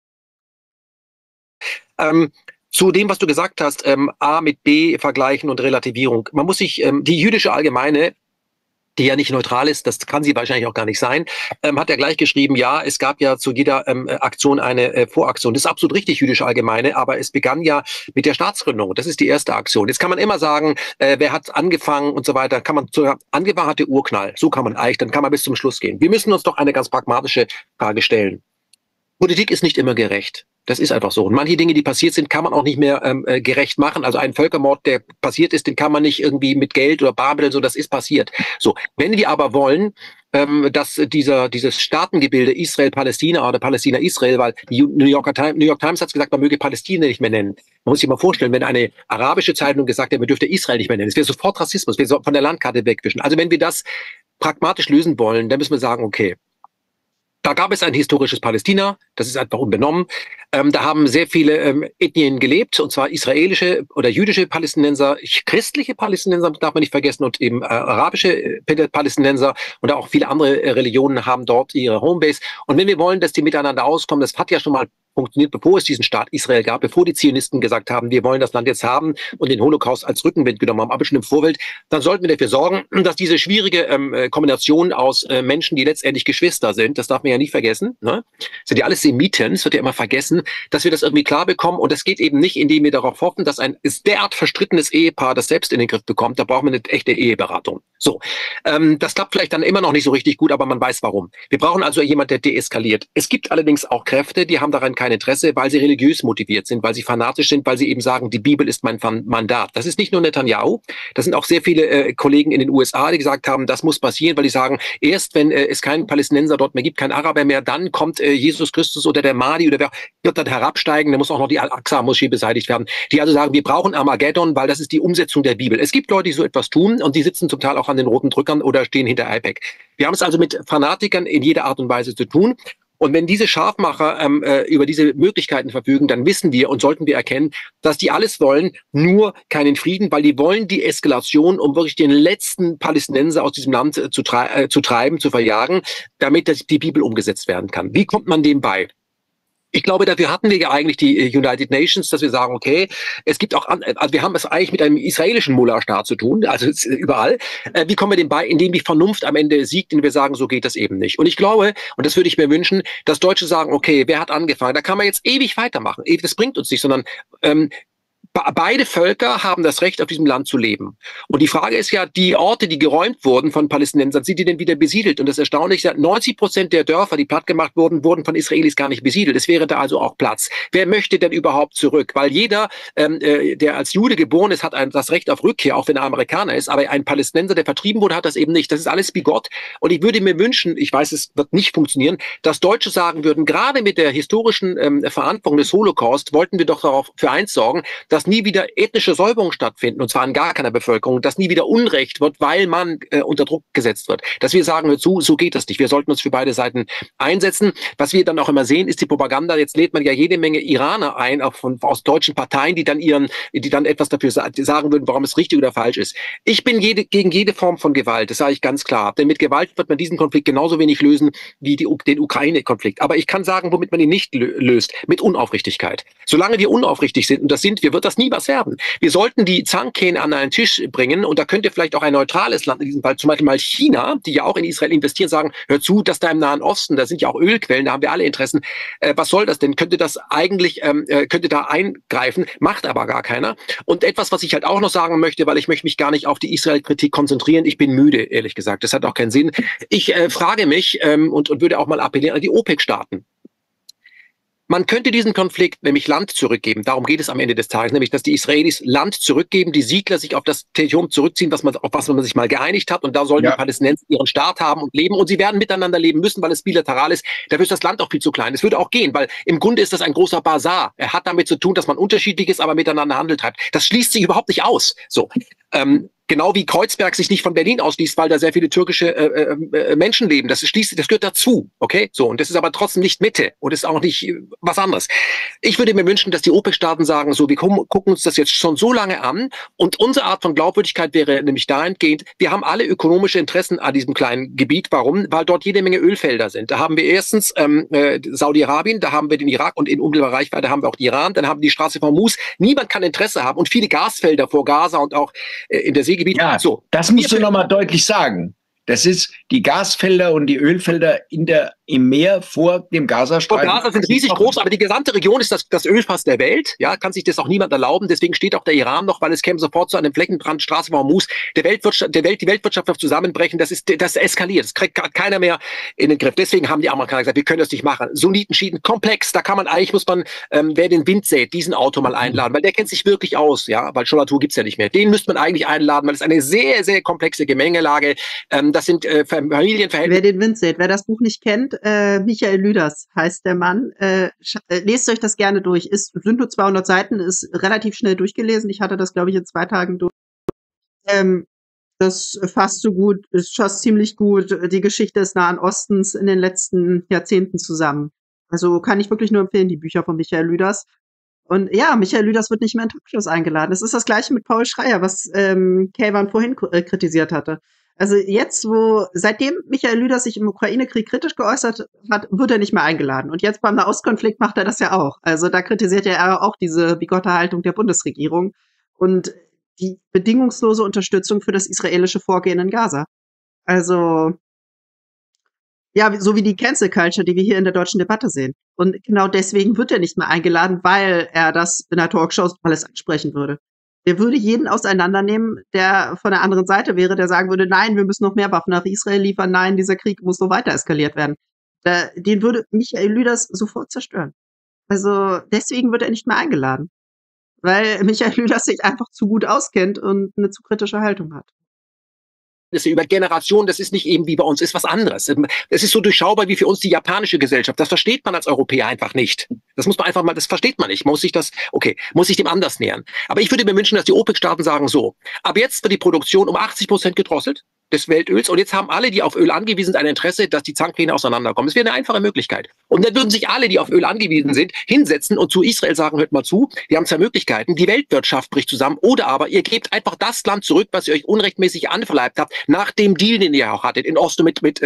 Zu dem, was du gesagt hast, A mit B vergleichen und Relativierung. Man muss sich, die jüdische Allgemeine, die ja nicht neutral ist, das kann sie wahrscheinlich auch gar nicht sein, hat ja gleich geschrieben, ja, es gab ja zu jeder Aktion eine Voraktion. Das ist absolut richtig, jüdische Allgemeine, aber es begann ja mit der Staatsgründung. Das ist die erste Aktion. Jetzt kann man immer sagen, wer hat angefangen und so weiter, kann man angefangen hat der Urknall. So kann man eigentlich, dann kann man bis zum Schluss gehen. Wir müssen uns doch eine ganz pragmatische Frage stellen. Politik ist nicht immer gerecht. Das ist einfach so. Und manche Dinge, die passiert sind, kann man auch nicht mehr gerecht machen. Also ein Völkermord, der passiert ist, den kann man nicht irgendwie mit Geld oder Barmitteln, so, das ist passiert. So, wenn wir aber wollen, dass dieses Staatengebilde Israel-Palästina oder Palästina-Israel, weil die New York Times hat gesagt, man möge Palästina nicht mehr nennen. Man muss sich mal vorstellen, wenn eine arabische Zeitung gesagt hätte, man dürfte Israel nicht mehr nennen. Es wäre sofort Rassismus, wir von der Landkarte wegwischen. Also wenn wir das pragmatisch lösen wollen, dann müssen wir sagen, okay, da gab es ein historisches Palästina, das ist einfach unbenommen. Da haben sehr viele Ethnien gelebt, und zwar israelische oder jüdische Palästinenser, christliche Palästinenser darf man nicht vergessen, und eben arabische Palästinenser und auch viele andere Religionen haben dort ihre Homebase. Und wenn wir wollen, dass die miteinander auskommen, das hat ja schon mal funktioniert, bevor es diesen Staat Israel gab, bevor die Zionisten gesagt haben, wir wollen das Land jetzt haben und den Holocaust als Rückenwind genommen haben, aber schon im Vorfeld, dann sollten wir dafür sorgen, dass diese schwierige Kombination aus Menschen, die letztendlich Geschwister sind, das darf man ja nicht vergessen, ne? Sind ja alles Semiten, es wird ja immer vergessen, dass wir das irgendwie klar bekommen, und das geht eben nicht, indem wir darauf hoffen, dass ein derart verstrittenes Ehepaar das selbst in den Griff bekommt. Da brauchen wir eine echte Eheberatung. So, das klappt vielleicht dann immer noch nicht so richtig gut, aber man weiß warum. Wir brauchen also jemand, der deeskaliert. Es gibt allerdings auch Kräfte, die haben daran kein Interesse, weil sie religiös motiviert sind, weil sie fanatisch sind, weil sie eben sagen, die Bibel ist mein Mandat. Das ist nicht nur Netanyahu, das sind auch sehr viele Kollegen in den USA, die gesagt haben, das muss passieren, weil die sagen, erst wenn es keinen Palästinenser dort mehr gibt, kein Araber mehr, dann kommt Jesus Christus oder der Mahdi oder wer wird dann herabsteigen, dann muss auch noch die Al-Aqsa-Moschee beseitigt werden. Die also sagen, wir brauchen Armageddon, weil das ist die Umsetzung der Bibel. Es gibt Leute, die so etwas tun, und die sitzen zum Teil auch an den roten Drückern oder stehen hinter IPAC. Wir haben es also mit Fanatikern in jeder Art und Weise zu tun. Und wenn diese Scharfmacher über diese Möglichkeiten verfügen, dann wissen wir und sollten wir erkennen, dass die alles wollen, nur keinen Frieden, weil die wollen die Eskalation, um wirklich den letzten Palästinenser aus diesem Land zu treiben, zu verjagen, damit die Bibel umgesetzt werden kann. Wie kommt man dem bei? Ich glaube, dafür hatten wir ja eigentlich die United Nations, dass wir sagen, okay, es gibt auch, also wir haben es eigentlich mit einem israelischen Mullah-Staat zu tun, also überall. Wie kommen wir dem bei? Indem die Vernunft am Ende siegt, indem wir sagen, so geht das eben nicht. Und ich glaube, und das würde ich mir wünschen, dass Deutsche sagen, okay, wer hat angefangen? Da kann man jetzt ewig weitermachen. Das bringt uns nicht, sondern beide Völker haben das Recht, auf diesem Land zu leben. Und die Frage ist ja, die Orte, die geräumt wurden von Palästinensern, sind die denn wieder besiedelt? Und das Erstaunliche ist, 90% der Dörfer, die plattgemacht wurden, wurden von Israelis gar nicht besiedelt. Es wäre da also auch Platz. Wer möchte denn überhaupt zurück? Weil jeder, der als Jude geboren ist, hat das Recht auf Rückkehr, auch wenn er Amerikaner ist. Aber ein Palästinenser, der vertrieben wurde, hat das eben nicht. Das ist alles bigott. Und ich würde mir wünschen, ich weiß, es wird nicht funktionieren, dass Deutsche sagen würden, gerade mit der historischen Verantwortung des Holocaust, wollten wir doch darauf für eins sorgen, dass nie wieder ethnische Säuberungen stattfinden, und zwar in gar keiner Bevölkerung, dass nie wieder Unrecht wird, weil man unter Druck gesetzt wird. Dass wir sagen, hör zu, so geht das nicht. Wir sollten uns für beide Seiten einsetzen. Was wir dann auch immer sehen, ist die Propaganda. Jetzt lädt man ja jede Menge Iraner ein, auch aus deutschen Parteien, die dann etwas dafür sagen würden, warum es richtig oder falsch ist. Ich bin gegen jede Form von Gewalt, das sage ich ganz klar. Denn mit Gewalt wird man diesen Konflikt genauso wenig lösen wie den Ukraine-Konflikt. Aber ich kann sagen, womit man ihn nicht löst, mit Unaufrichtigkeit. Solange wir unaufrichtig sind, und das sind wir, wird das das nie was werden. Wir sollten die Zankkähne an einen Tisch bringen und da könnte vielleicht auch ein neutrales Land, in diesem Fall zum Beispiel mal China, die ja auch in Israel investieren, sagen, hör zu, dass da im Nahen Osten, da sind ja auch Ölquellen, da haben wir alle Interessen. Was soll das denn? Könnte das eigentlich, könnte da eingreifen, macht aber gar keiner. Und etwas, was ich halt auch noch sagen möchte, weil ich möchte mich gar nicht auf die Israel-Kritik konzentrieren, ich bin müde, ehrlich gesagt, das hat auch keinen Sinn. Ich frage mich und würde auch mal appellieren an die OPEC-Staaten. Man könnte diesen Konflikt nämlich Land zurückgeben. Darum geht es am Ende des Tages, nämlich, dass die Israelis Land zurückgeben, die Siedler sich auf das Territorium zurückziehen, auf was man sich mal geeinigt hat. Und da sollen die Palästinenser ihren Staat haben und leben. Und sie werden miteinander leben müssen, weil es bilateral ist. Dafür ist das Land auch viel zu klein. Es würde auch gehen, weil im Grunde ist das ein großer Basar. Er hat damit zu tun, dass man unterschiedlich ist, aber miteinander Handel treibt. Das schließt sich überhaupt nicht aus. So. Genau wie Kreuzberg sich nicht von Berlin ausschließt, weil da sehr viele türkische Menschen leben. Das gehört dazu, okay? So, und das ist aber trotzdem nicht Mitte und ist auch nicht was anderes. Ich würde mir wünschen, dass die OPEC-Staaten sagen, so, wir gucken uns das jetzt schon so lange an und unsere Art von Glaubwürdigkeit wäre nämlich dahingehend, wir haben alle ökonomische Interessen an diesem kleinen Gebiet. Warum? Weil dort jede Menge Ölfelder sind. Da haben wir erstens Saudi-Arabien, da haben wir den Irak und in unmittelbarer Reichweite haben wir auch Iran, dann haben wir die Straße von Hormuz. Niemand kann Interesse haben und viele Gasfelder vor Gaza und auch in der Seegebiet. Ja, so. Das musst du nochmal deutlich sagen. Das ist die Gasfelder und die Ölfelder im Meer vor dem Gazastreifen. Gaza sind riesig groß, aber die gesamte Region ist das Ölfass der Welt. Ja, kann sich das auch niemand erlauben. Deswegen steht auch der Iran noch, weil es käme sofort zu einem Flächenbrand, Straße von Hormuz. Die Weltwirtschaft wird zusammenbrechen. Das eskaliert. Das kriegt keiner mehr in den Griff. Deswegen haben die Amerikaner gesagt, wir können das nicht machen. Sunniten, Schiiten, komplex. Da kann man eigentlich, wer den Wind sät, diesen Autor mal einladen, weil der kennt sich wirklich aus. Ja, weil Schollatur gibt's ja nicht mehr. Den müsste man eigentlich einladen, weil es eine sehr, sehr komplexe Gemengelage. Das sind Familienverhältnisse. Wer den Wind sät, wer das Buch nicht kennt, Michael Lüders heißt der Mann. Lest euch das gerne durch. Sind nur 200 Seiten, ist relativ schnell durchgelesen. Ich hatte das, glaube ich, in 2 Tagen durch. Das fasst so gut, es fasst ziemlich gut die Geschichte des Nahen Ostens in den letzten Jahrzehnten zusammen. Also kann ich wirklich nur empfehlen, die Bücher von Michael Lüders. Und ja, Michael Lüders wird nicht mehr in Talkshows eingeladen. Das ist das Gleiche mit Paul Schreier, was Kayvan vorhin kritisiert hatte. Also jetzt, seitdem Michael Lüders sich im Ukraine-Krieg kritisch geäußert hat, wird er nicht mehr eingeladen. Und jetzt beim Nahostkonflikt macht er das ja auch. Also da kritisiert er auch diese bigotte Haltung der Bundesregierung und die bedingungslose Unterstützung für das israelische Vorgehen in Gaza. Also, ja, so wie die Cancel Culture, die wir hier in der deutschen Debatte sehen. Und genau deswegen wird er nicht mehr eingeladen, weil er das in der Talkshow alles ansprechen würde. Der würde jeden auseinandernehmen, der von der anderen Seite wäre, der sagen würde, nein, wir müssen noch mehr Waffen nach Israel liefern, nein, dieser Krieg muss noch weiter eskaliert werden. Den würde Michael Lüders sofort zerstören. Also deswegen wird er nicht mehr eingeladen. Weil Michael Lüders sich einfach zu gut auskennt und eine zu kritische Haltung hat. Über Generationen, das ist nicht eben wie bei uns, ist was anderes. Es ist so durchschaubar wie für uns die japanische Gesellschaft. Das versteht man als Europäer einfach nicht. Das muss man einfach mal, das versteht man nicht. Muss sich dem anders nähern. Aber ich würde mir wünschen, dass die OPEC-Staaten sagen so, ab jetzt wird die Produktion um 80% gedrosselt des Weltöls und jetzt haben alle, die auf Öl angewiesen sind, ein Interesse, dass die Zankpläne auseinanderkommen. Das wäre eine einfache Möglichkeit. Und dann würden sich alle, die auf Öl angewiesen sind, hinsetzen und zu Israel sagen, hört mal zu, wir haben 2 Möglichkeiten, die Weltwirtschaft bricht zusammen oder aber ihr gebt einfach das Land zurück, was ihr euch unrechtmäßig anverleibt habt, nach dem Deal, den ihr auch hattet, in Oslo mit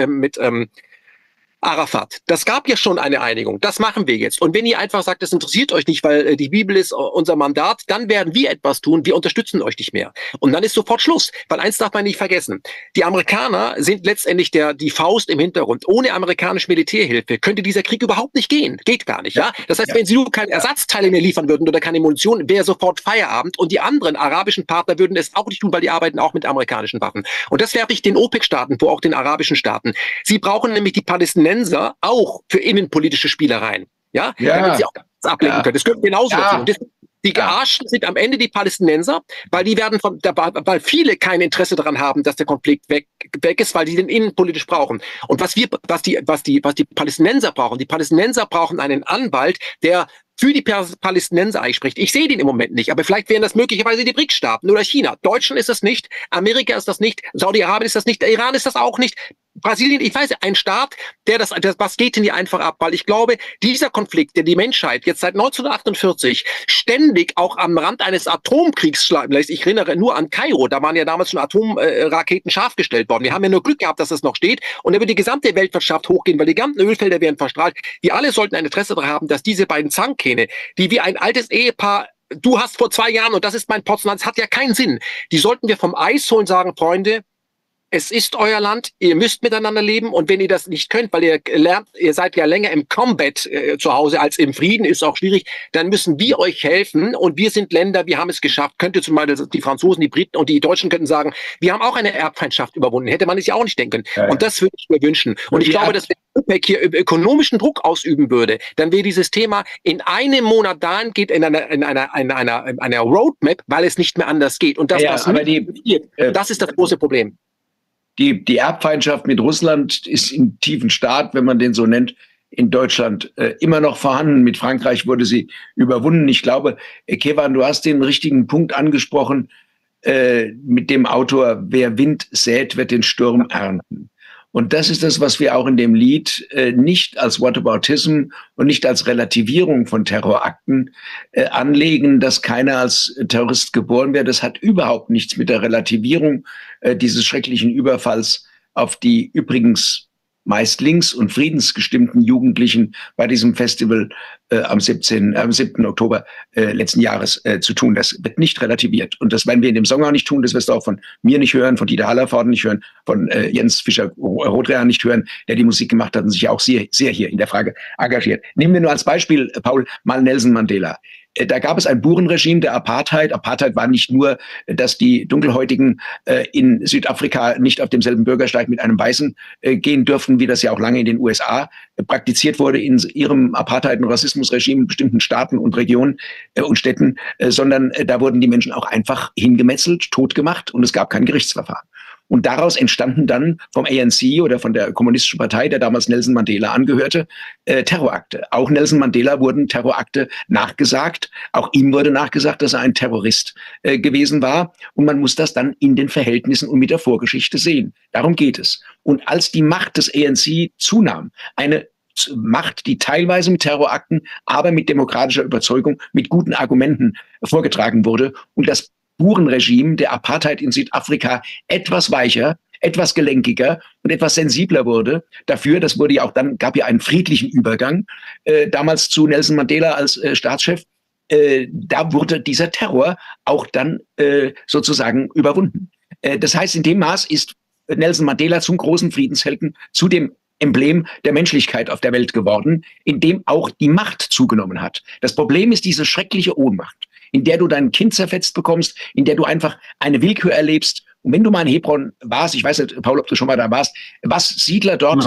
Arafat. Das gab ja schon eine Einigung. Das machen wir jetzt. Und wenn ihr einfach sagt, das interessiert euch nicht, weil die Bibel ist unser Mandat, dann werden wir etwas tun. Wir unterstützen euch nicht mehr. Und dann ist sofort Schluss. Weil eins darf man nicht vergessen. Die Amerikaner sind letztendlich die Faust im Hintergrund. Ohne amerikanische Militärhilfe könnte dieser Krieg überhaupt nicht gehen. Geht gar nicht, ja? Das heißt, wenn sie nur keine Ersatzteile mehr liefern würden oder keine Munition, wäre sofort Feierabend. Und die anderen arabischen Partner würden es auch nicht tun, weil die arbeiten auch mit amerikanischen Waffen. Und das werfe ich den OPEC-Staaten vor, auch den arabischen Staaten. Sie brauchen nämlich die Palästinenser auch für innenpolitische Spielereien. Ja? Damit sie auch das ablenken können. Das könnte genauso tun. Die Gearschten sind am Ende die Palästinenser, weil weil viele kein Interesse daran haben, dass der Konflikt weg ist, weil die den innenpolitisch brauchen. Und was die Palästinenser brauchen einen Anwalt, der für die Palästinenser eigentlich spricht. Ich sehe den im Moment nicht, aber vielleicht wären das möglicherweise die BRICS-Staaten oder China. Deutschland ist das nicht, Amerika ist das nicht, Saudi-Arabien ist das nicht, der Iran ist das auch nicht. Brasilien, ich weiß, ein Staat, was geht denn hier einfach ab? Weil ich glaube, dieser Konflikt, der die Menschheit jetzt seit 1948 ständig auch am Rand eines Atomkriegs schlagen lässt. Ich erinnere nur an Kairo, da waren ja damals schon Atomraketen scharf gestellt worden. Wir haben ja nur Glück gehabt, dass das noch steht. Und da wird die gesamte Weltwirtschaft hochgehen, weil die ganzen Ölfelder werden verstrahlt. Wir alle sollten ein Interesse daran haben, dass diese beiden Zankkähne, die wie ein altes Ehepaar du hast vor 2 Jahren und das ist mein Potsdam, das hat ja keinen Sinn. Die sollten wir vom Eis holen und sagen, Freunde, es ist euer Land, ihr müsst miteinander leben und wenn ihr das nicht könnt, weil ihr lernt, ihr seid ja länger im Combat zu Hause als im Frieden, ist auch schwierig, dann müssen wir euch helfen und wir sind Länder, wir haben es geschafft. Könnte zum Beispiel die Franzosen, die Briten und die Deutschen könnten sagen, wir haben auch eine Erbfeindschaft überwunden. Hätte man es ja auch nicht denken können. Und das würde ich mir wünschen. Und ich glaube, dass wenn OPEC hier ökonomischen Druck ausüben würde, dann wäre dieses Thema in einem Monat dahin geht in einer Roadmap, weil es nicht mehr anders geht. Und das, das ist das große Problem. Die Erbfeindschaft mit Russland ist im tiefen Staat, wenn man den so nennt, in Deutschland immer noch vorhanden. Mit Frankreich wurde sie überwunden. Ich glaube, Kevan, du hast den richtigen Punkt angesprochen mit dem Autor, wer Wind sät, wird den Sturm ernten. Und das ist das, was wir auch in dem Lied nicht als Whataboutism und nicht als Relativierung von Terrorakten anlegen, dass keiner als Terrorist geboren wird. Das hat überhaupt nichts mit der Relativierung dieses schrecklichen Überfalls auf die übrigens meist links- und friedensgestimmten Jugendlichen bei diesem Festival am 7. Oktober letzten Jahres zu tun. Das wird nicht relativiert. Und das werden wir in dem Song auch nicht tun. Das wirst du auch von mir nicht hören, von Dieter Hallervorden nicht hören, von Jens Fischer-Rodrea nicht hören, der die Musik gemacht hat und sich auch sehr, sehr hier in der Frage engagiert. Nehmen wir nur als Beispiel, Paul, mal Nelson Mandela. Da gab es ein Burenregime der Apartheid. Apartheid war nicht nur, dass die Dunkelhäutigen in Südafrika nicht auf demselben Bürgersteig mit einem Weißen gehen dürften, wie das ja auch lange in den USA praktiziert wurde in ihrem Apartheid- und Rassismusregime in bestimmten Staaten und Regionen und Städten, sondern da wurden die Menschen auch einfach hingemetzelt, totgemacht und es gab kein Gerichtsverfahren. Und daraus entstanden dann vom ANC oder von der Kommunistischen Partei, der damals Nelson Mandela angehörte, Terrorakte. Auch Nelson Mandela wurden Terrorakte nachgesagt. Auch ihm wurde nachgesagt, dass er ein Terrorist gewesen war. Und man muss das dann in den Verhältnissen und mit der Vorgeschichte sehen. Darum geht es. Und als die Macht des ANC zunahm, eine Macht, die teilweise mit Terrorakten, aber mit demokratischer Überzeugung, mit guten Argumenten vorgetragen wurde und das Burenregime der Apartheid in Südafrika etwas weicher, etwas gelenkiger und etwas sensibler wurde dafür, das wurde ja auch dann, gab ja einen friedlichen Übergang, damals zu Nelson Mandela als Staatschef, da wurde dieser Terror auch dann sozusagen überwunden. Das heißt, in dem Maß ist Nelson Mandela zum großen Friedenshelden, zu dem Emblem der Menschlichkeit auf der Welt geworden, in dem auch die Macht zugenommen hat. Das Problem ist diese schreckliche Ohnmacht, in der du dein Kind zerfetzt bekommst, in der du einfach eine Willkür erlebst. Und wenn du mal in Hebron warst, ich weiß nicht, Paul, ob du schon mal da warst, was Siedler dort...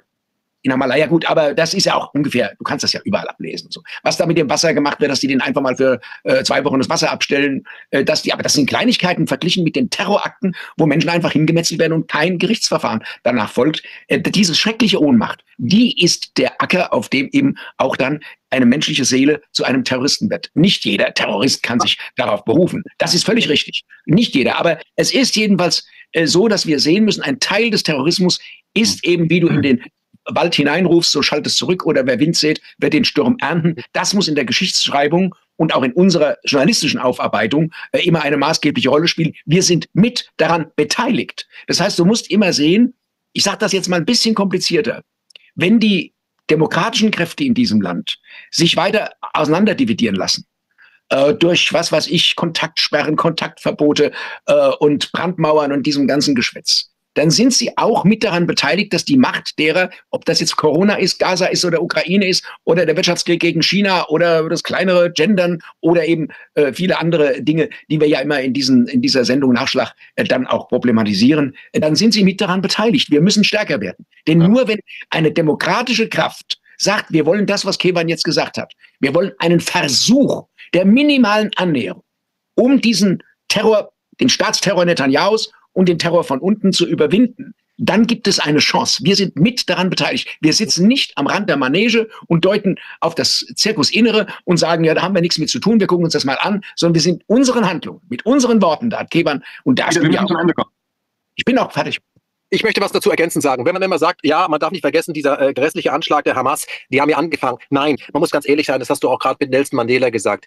In Ramallah, ja gut, aber das ist ja auch ungefähr, du kannst das ja überall ablesen. Und so. Was da mit dem Wasser gemacht wird, dass die den einfach mal für 2 Wochen das Wasser abstellen, aber das sind Kleinigkeiten verglichen mit den Terrorakten, wo Menschen einfach hingemetzelt werden und kein Gerichtsverfahren danach folgt. Diese schreckliche Ohnmacht, die ist der Acker, auf dem eben auch dann eine menschliche Seele zu einem Terroristen wird. Nicht jeder Terrorist kann sich darauf berufen. Das ist völlig richtig. Nicht jeder. Aber es ist jedenfalls so, dass wir sehen müssen, ein Teil des Terrorismus ist eben, wie du in den Wald hineinrufst, so schallt es zurück, oder wer Wind sät, wird den Sturm ernten. Das muss in der Geschichtsschreibung und auch in unserer journalistischen Aufarbeitung immer eine maßgebliche Rolle spielen. Wir sind mit daran beteiligt. Das heißt, du musst immer sehen, ich sage das jetzt mal ein bisschen komplizierter, wenn die demokratischen Kräfte in diesem Land sich weiter auseinanderdividieren lassen, durch, was weiß ich, Kontaktsperren, Kontaktverbote und Brandmauern und diesem ganzen Geschwätz, dann sind sie auch mit daran beteiligt, dass die Macht derer, ob das jetzt Corona ist, Gaza ist oder Ukraine ist oder der Wirtschaftskrieg gegen China oder das kleinere Gendern oder eben viele andere Dinge, die wir ja immer in dieser Sendung Nachschlag dann auch problematisieren, dann sind sie mit daran beteiligt. Wir müssen stärker werden. Denn nur wenn eine demokratische Kraft sagt, wir wollen das, was Kevan jetzt gesagt hat, wir wollen einen Versuch der minimalen Annäherung, um diesen Terror, den Staatsterror Netanyahus und den Terror von unten zu überwinden, dann gibt es eine Chance. Wir sind mit daran beteiligt. Wir sitzen nicht am Rand der Manege und deuten auf das Zirkusinnere und sagen, ja, da haben wir nichts mit zu tun, wir gucken uns das mal an, sondern wir sind unseren Handlungen, mit unseren Worten da, Kevan, und da sind wir auch. Ich bin auch fertig. Ich möchte was dazu ergänzend sagen. Wenn man immer sagt, ja, man darf nicht vergessen, dieser grässliche Anschlag der Hamas, die haben ja angefangen. Nein, man muss ganz ehrlich sein, das hast du auch gerade mit Nelson Mandela gesagt.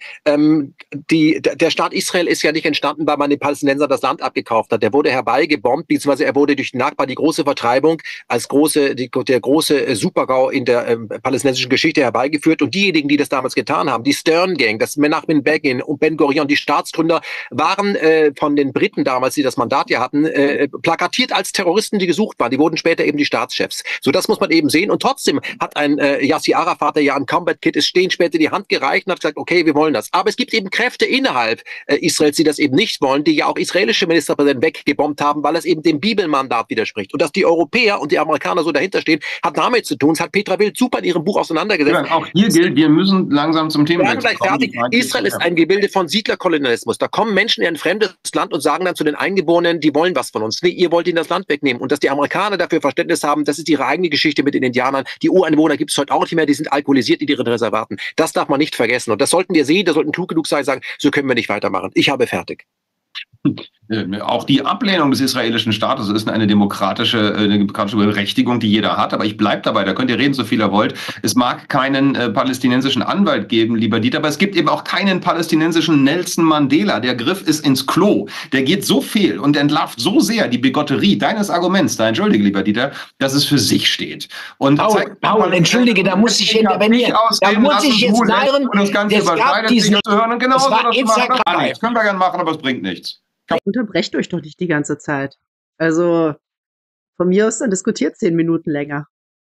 Der Staat Israel ist ja nicht entstanden, weil man den Palästinensern das Land abgekauft hat. Der wurde herbeigebombt, beziehungsweise er wurde durch die Nakba, die große Vertreibung, als der große Supergau in der palästinensischen Geschichte herbeigeführt. Und diejenigen, die das damals getan haben, die Stern Gang, das Menachem Begin und Ben Gurion, die Staatsgründer, waren von den Briten damals, die das Mandat ja hatten, plakatiert als Terroristen, die gesucht waren. Die wurden später eben die Staatschefs. So, das muss man eben sehen. Und trotzdem hat ein Yasser Arafat, der ja ein Combat Kit ist, stehen später die Hand gereicht und hat gesagt, okay, wir wollen das. Aber es gibt eben Kräfte innerhalb Israels, die das eben nicht wollen, die ja auch israelische Ministerpräsidenten weggebombt haben, weil es eben dem Bibelmandat widerspricht. Und dass die Europäer und die Amerikaner so dahinter stehen, hat damit zu tun. Das hat Petra Wild super in ihrem Buch auseinandergesetzt. Ja, auch hier gilt, wir müssen langsam zum Thema fertig. Israel ist ein Gebilde von Siedlerkolonialismus. Da kommen Menschen in ein fremdes Land und sagen dann zu den Eingeborenen, die wollen was von uns. Nee, ihr wollt ihnen das Land wegnehmen. Und dass die Amerikaner dafür Verständnis haben, das ist ihre eigene Geschichte mit den Indianern. Die Ureinwohner gibt es heute auch nicht mehr, die sind alkoholisiert in ihren Reservaten. Das darf man nicht vergessen. Und das sollten wir sehen, da sollten klug genug sein, sagen, so können wir nicht weitermachen. Ich habe fertig. Auch die Ablehnung des israelischen Staates ist eine demokratische Berechtigung, die jeder hat. Aber ich bleibe dabei, da könnt ihr reden, so viel ihr wollt. Es mag keinen palästinensischen Anwalt geben, lieber Dieter, aber es gibt eben auch keinen palästinensischen Nelson Mandela. Der Griff ist ins Klo. Der geht so viel und entlarvt so sehr die Bigotterie deines Arguments, da entschuldige, lieber Dieter, dass es für sich steht. Und Paul, entschuldige, da muss ich intervenieren. Da muss ich jetzt sagen, und das Ganze überschneidet sich zu hören. Und genau so, das können wir gerne machen, aber es bringt nichts. Unterbrecht euch doch nicht die ganze Zeit. Also, von mir aus, dann diskutiert 10 Minuten länger.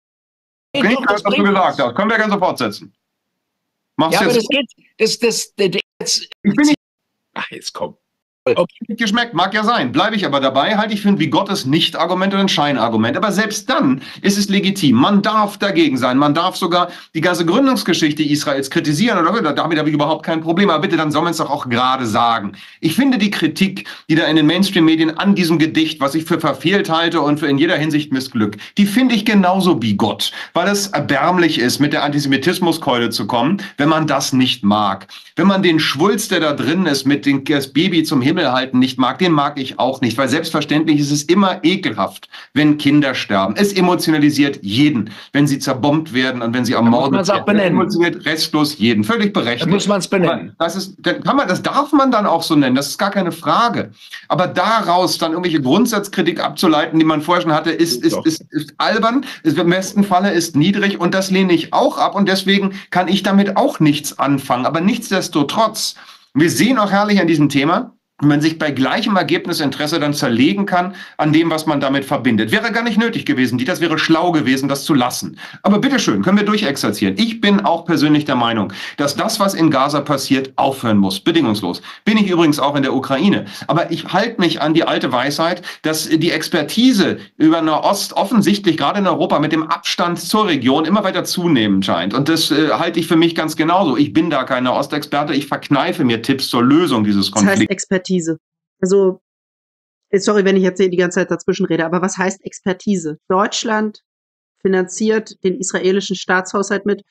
Okay, was du gesagt hast. Können wir gerne so fortsetzen. Mach's ja, jetzt. Aber Ich bin nicht. Ach, jetzt komm. Okay. Nicht geschmeckt, mag ja sein. Bleibe ich aber dabei, halte ich für ein bigottes Nicht-Argument oder ein Scheinargument. Aber selbst dann ist es legitim. Man darf dagegen sein. Man darf sogar die ganze Gründungsgeschichte Israels kritisieren. Oder damit habe ich überhaupt kein Problem. Aber bitte, dann soll man es doch auch gerade sagen. Ich finde die Kritik, die da in den Mainstream-Medien an diesem Gedicht, was ich für verfehlt halte und für in jeder Hinsicht Missglück, die finde ich genauso bigott. Weil es erbärmlich ist, mit der Antisemitismuskeule zu kommen, wenn man das nicht mag. Wenn man den Schwulst, der da drin ist, mit das Baby zum Himmel halten nicht mag, den mag ich auch nicht, weil selbstverständlich ist es immer ekelhaft, wenn Kinder sterben. Es emotionalisiert jeden, wenn sie zerbombt werden und wenn sie ermordet werden. Es emotionalisiert restlos jeden. Völlig berechtigt. Da muss man es benennen. Das darf man dann auch so nennen, das ist gar keine Frage. Aber daraus dann irgendwelche Grundsatzkritik abzuleiten, die man vorher schon hatte, ist albern, im besten Falle ist niedrig und das lehne ich auch ab und deswegen kann ich damit auch nichts anfangen. Aber nichtsdestotrotz, wir sehen auch herrlich an diesem Thema, wenn man sich bei gleichem Ergebnisinteresse dann zerlegen kann an dem, was man damit verbindet. Wäre gar nicht nötig gewesen, das wäre schlau gewesen, das zu lassen. Aber bitteschön, können wir durchexerzieren. Ich bin auch persönlich der Meinung, dass das, was in Gaza passiert, aufhören muss, bedingungslos. Bin ich übrigens auch in der Ukraine. Aber ich halte mich an die alte Weisheit, dass die Expertise über Nahost offensichtlich, gerade in Europa, mit dem Abstand zur Region immer weiter zunehmen scheint. Und das halte ich für mich ganz genauso. Ich bin da kein Nahostexperte, ich verkneife mir Tipps zur Lösung dieses Konflikts. Das heißt Expertise. Also, sorry, wenn ich jetzt die ganze Zeit dazwischen rede, aber was heißt Expertise? Deutschland finanziert den israelischen Staatshaushalt mit.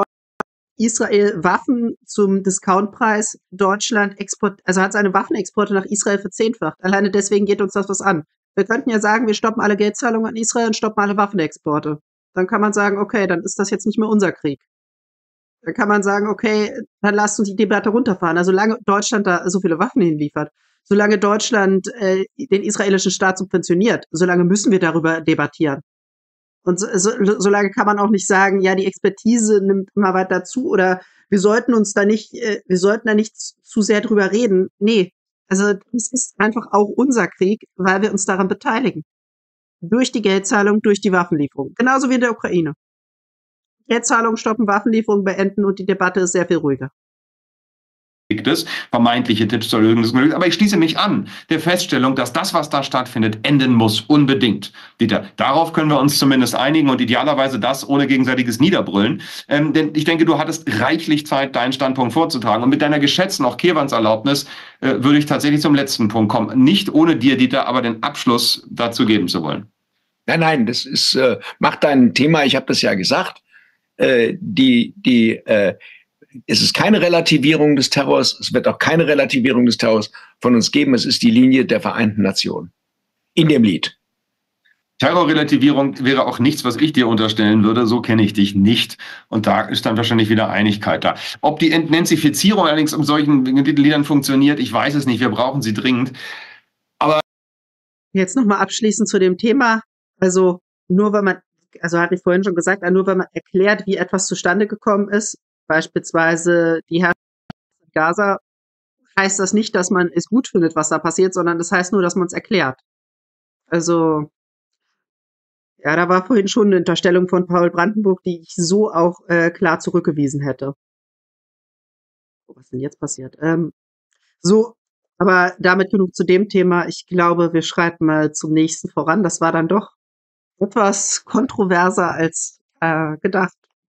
Israel Waffen zum Discountpreis. Deutschland hat seine Waffenexporte nach Israel verzehnfacht. Alleine deswegen geht uns das was an. Wir könnten ja sagen, wir stoppen alle Geldzahlungen an Israel und stoppen alle Waffenexporte. Dann kann man sagen, okay, dann ist das jetzt nicht mehr unser Krieg. Dann kann man sagen, okay, dann lasst uns die Debatte runterfahren. Also solange Deutschland da so viele Waffen hinliefert, solange Deutschland den israelischen Staat subventioniert, solange müssen wir darüber debattieren. Und solange kann man auch nicht sagen, ja, die Expertise nimmt immer weiter zu oder wir sollten da nicht zu sehr drüber reden. Nee, also das ist einfach auch unser Krieg, weil wir uns daran beteiligen. Durch die Geldzahlung, durch die Waffenlieferung. Genauso wie in der Ukraine. Geldzahlungen stoppen, Waffenlieferungen beenden und die Debatte ist sehr viel ruhiger. Vermeintliche Tipps zur Lösung des Konflikts. Aber ich schließe mich an der Feststellung, dass das, was da stattfindet, enden muss. Unbedingt. Dieter, darauf können wir uns zumindest einigen und idealerweise das ohne gegenseitiges Niederbrüllen. Denn ich denke, du hattest reichlich Zeit, deinen Standpunkt vorzutragen. Und mit deiner geschätzten, auch Kewans Erlaubnis, würde ich tatsächlich zum letzten Punkt kommen. Nicht ohne dir, Dieter, aber den Abschluss dazu geben zu wollen. Nein, das ist, macht dein Thema, ich habe das ja gesagt, es ist keine Relativierung des Terrors, es wird auch keine Relativierung des Terrors von uns geben. Es ist die Linie der Vereinten Nationen in dem Lied. Terrorrelativierung wäre auch nichts, was ich dir unterstellen würde. So kenne ich dich nicht. Und da ist dann wahrscheinlich wieder Einigkeit da. Ob die Entnazifizierung allerdings in solchen Liedern funktioniert, ich weiß es nicht. Wir brauchen sie dringend. Jetzt nochmal abschließend zu dem Thema. Also nur wenn man, also hatte ich vorhin schon gesagt, nur wenn man erklärt, wie etwas zustande gekommen ist, beispielsweise die Herrschaft in Gaza, heißt das nicht, dass man es gut findet, was da passiert, sondern das heißt nur, dass man es erklärt. Also, ja, da war vorhin schon eine Unterstellung von Paul Brandenburg, die ich so auch klar zurückgewiesen hätte. Oh, was ist denn jetzt passiert? So, aber damit genug zu dem Thema. Ich glaube, wir schreiten mal zum nächsten voran. Das war dann doch etwas kontroverser als gedacht.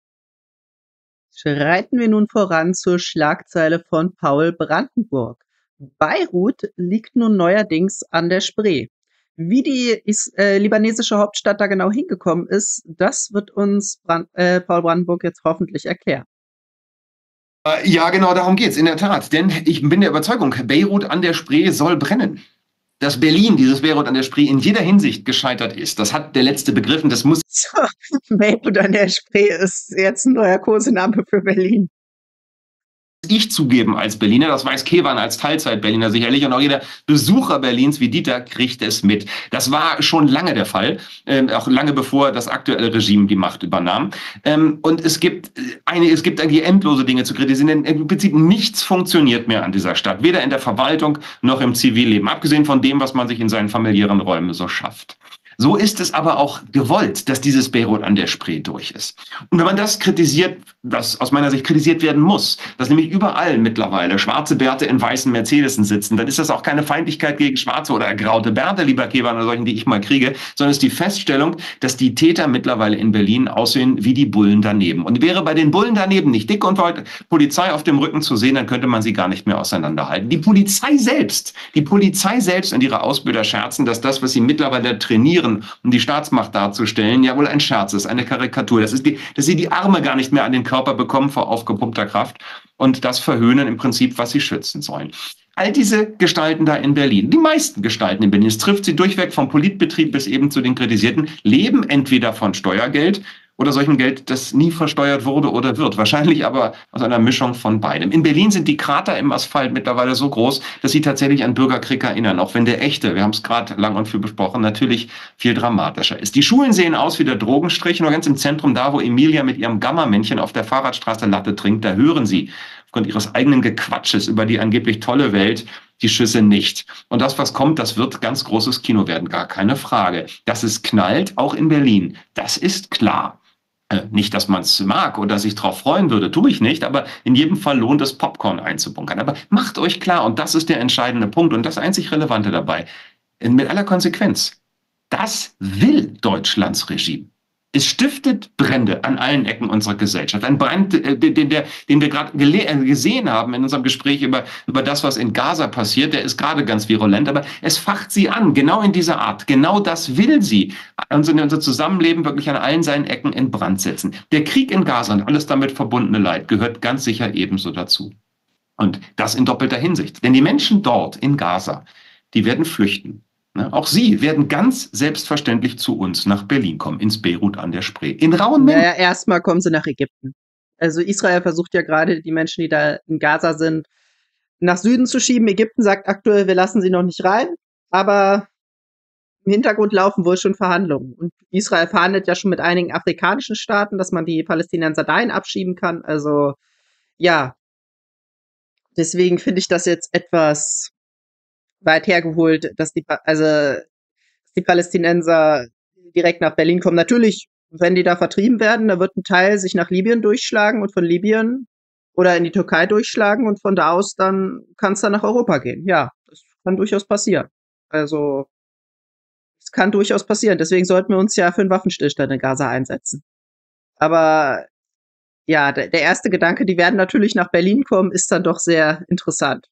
Schreiten wir nun voran zur Schlagzeile von Paul Brandenburg. Beirut liegt nun neuerdings an der Spree. Wie die libanesische Hauptstadt da genau hingekommen ist, das wird uns Paul Brandenburg jetzt hoffentlich erklären. Ja, genau darum geht's, in der Tat. Denn ich bin der Überzeugung, Beirut an der Spree soll brennen. Dass Berlin, dieses Beirut an der Spree, in jeder Hinsicht gescheitert ist, das hat der Letzte begriffen, das muss... Beirut an der Spree ist jetzt ein neuer Kosename für Berlin. Ich zugeben als Berliner, das weiß Kevan als Teilzeit-Berliner sicherlich und auch jeder Besucher Berlins wie Dieter kriegt es mit. Das war schon lange der Fall, auch lange bevor das aktuelle Regime die Macht übernahm. Und es gibt eigentlich endlose Dinge zu kritisieren, denn im Prinzip nichts funktioniert mehr an dieser Stadt, weder in der Verwaltung noch im Zivilleben, abgesehen von dem, was man sich in seinen familiären Räumen so schafft. So ist es aber auch gewollt, dass dieses Beirut an der Spree durch ist. Und wenn man das kritisiert, was aus meiner Sicht kritisiert werden muss, dass nämlich überall mittlerweile schwarze Bärte in weißen Mercedesen sitzen, dann ist das auch keine Feindlichkeit gegen schwarze oder ergraute Bärte, lieber Kevan, oder solchen, die ich mal kriege, sondern es ist die Feststellung, dass die Täter mittlerweile in Berlin aussehen wie die Bullen daneben. Und wäre bei den Bullen daneben nicht dick und fett Polizei auf dem Rücken zu sehen, dann könnte man sie gar nicht mehr auseinanderhalten. Die Polizei selbst und ihre Ausbilder scherzen, dass das, was sie mittlerweile trainieren, um die Staatsmacht darzustellen, ja wohl ein Scherz ist, eine Karikatur. Dass sie die Arme gar nicht mehr an den Körper bekommen vor aufgepumpter Kraft und das verhöhnen im Prinzip, was sie schützen sollen. All diese Gestalten da in Berlin, die meisten Gestalten in Berlin, es trifft sie durchweg vom Politbetrieb bis eben zu den Kritisierten, leben entweder von Steuergeld oder solchem Geld, das nie versteuert wurde oder wird. Wahrscheinlich aber aus einer Mischung von beidem. In Berlin sind die Krater im Asphalt mittlerweile so groß, dass sie tatsächlich an Bürgerkrieg erinnern, auch wenn der echte, wir haben es gerade lang und viel besprochen, natürlich viel dramatischer ist. Die Schulen sehen aus wie der Drogenstrich, nur ganz im Zentrum, da wo Emilia mit ihrem Gamma-Männchen auf der Fahrradstraße Latte trinkt, da hören sie aufgrund ihres eigenen Gequatsches über die angeblich tolle Welt die Schüsse nicht. Und das, was kommt, das wird ganz großes Kino werden, gar keine Frage. Dass es knallt, auch in Berlin, das ist klar. Nicht, dass man es mag oder sich darauf freuen würde, tue ich nicht, aber in jedem Fall lohnt es, Popcorn einzubunkern. Aber macht euch klar, und das ist der entscheidende Punkt und das einzig Relevante dabei, mit aller Konsequenz, das will Deutschlands Regime. Es stiftet Brände an allen Ecken unserer Gesellschaft. Ein Brand, den wir gerade gesehen haben in unserem Gespräch über das, was in Gaza passiert, der ist gerade ganz virulent, aber es facht sie an, genau in dieser Art. Genau das will sie. Unser Zusammenleben wirklich an allen seinen Ecken in Brand setzen. Der Krieg in Gaza und alles damit verbundene Leid gehört ganz sicher ebenso dazu. Und das in doppelter Hinsicht. Denn die Menschen dort in Gaza, die werden flüchten. Auch sie werden ganz selbstverständlich zu uns nach Berlin kommen, ins Beirut an der Spree. In rauen Mengen. Naja, erstmal kommen sie nach Ägypten. Also Israel versucht ja gerade, die Menschen, die da in Gaza sind, nach Süden zu schieben. Ägypten sagt aktuell, wir lassen sie noch nicht rein. Aber im Hintergrund laufen wohl schon Verhandlungen. Und Israel verhandelt ja schon mit einigen afrikanischen Staaten, dass man die Palästinenser dahin abschieben kann. Also ja, deswegen finde ich das jetzt etwas weit hergeholt, dass die Palästinenser direkt nach Berlin kommen. Natürlich, wenn die da vertrieben werden, da wird ein Teil sich nach Libyen durchschlagen und von Libyen oder in die Türkei durchschlagen und von da aus dann kann es dann nach Europa gehen. Ja, das kann durchaus passieren. Also, es kann durchaus passieren. Deswegen sollten wir uns ja für einen Waffenstillstand in Gaza einsetzen. Aber ja, der erste Gedanke, die werden natürlich nach Berlin kommen, ist dann doch sehr interessant.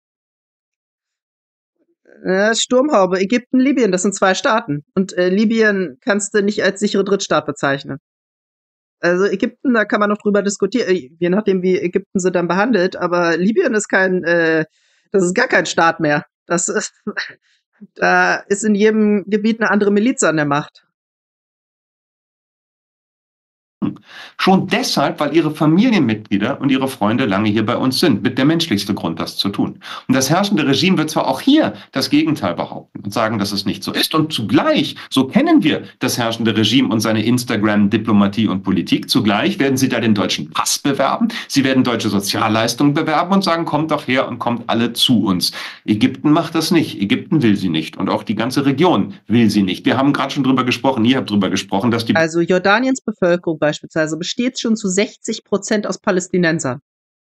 Sturmhaube, Ägypten, Libyen, das sind 2 Staaten. Und Libyen kannst du nicht als sichere Drittstaat bezeichnen. Also Ägypten, da kann man noch drüber diskutieren, je nachdem, wie Ägypten sie dann behandelt. Aber Libyen ist das ist gar kein Staat mehr. Das ist Da ist in jedem Gebiet eine andere Miliz an der Macht. Schon deshalb, weil ihre Familienmitglieder und ihre Freunde lange hier bei uns sind, mit der menschlichste Grund, das zu tun. Und das herrschende Regime wird zwar auch hier das Gegenteil behaupten und sagen, dass es nicht so ist. Und zugleich, so kennen wir das herrschende Regime und seine Instagram-Diplomatie und Politik, zugleich werden sie da den deutschen Pass bewerben, sie werden deutsche Sozialleistungen bewerben und sagen, kommt doch her und kommt alle zu uns. Ägypten macht das nicht. Ägypten will sie nicht. Und auch die ganze Region will sie nicht. Wir haben gerade schon drüber gesprochen, ihr habt drüber gesprochen, dass die... Also Jordaniens Bevölkerung beispielsweise besteht schon zu 60% aus Palästinensern.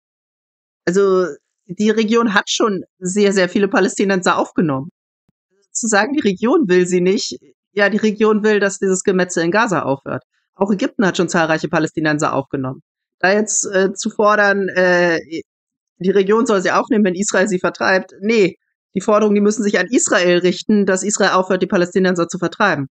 Also die Region hat schon sehr, sehr viele Palästinenser aufgenommen. Zu sagen, die Region will sie nicht, ja, die Region will, dass dieses Gemetzel in Gaza aufhört. Auch Ägypten hat schon zahlreiche Palästinenser aufgenommen. Da jetzt zu fordern, die Region soll sie aufnehmen, wenn Israel sie vertreibt, nee, die Forderungen, die müssen sich an Israel richten, dass Israel aufhört, die Palästinenser zu vertreiben.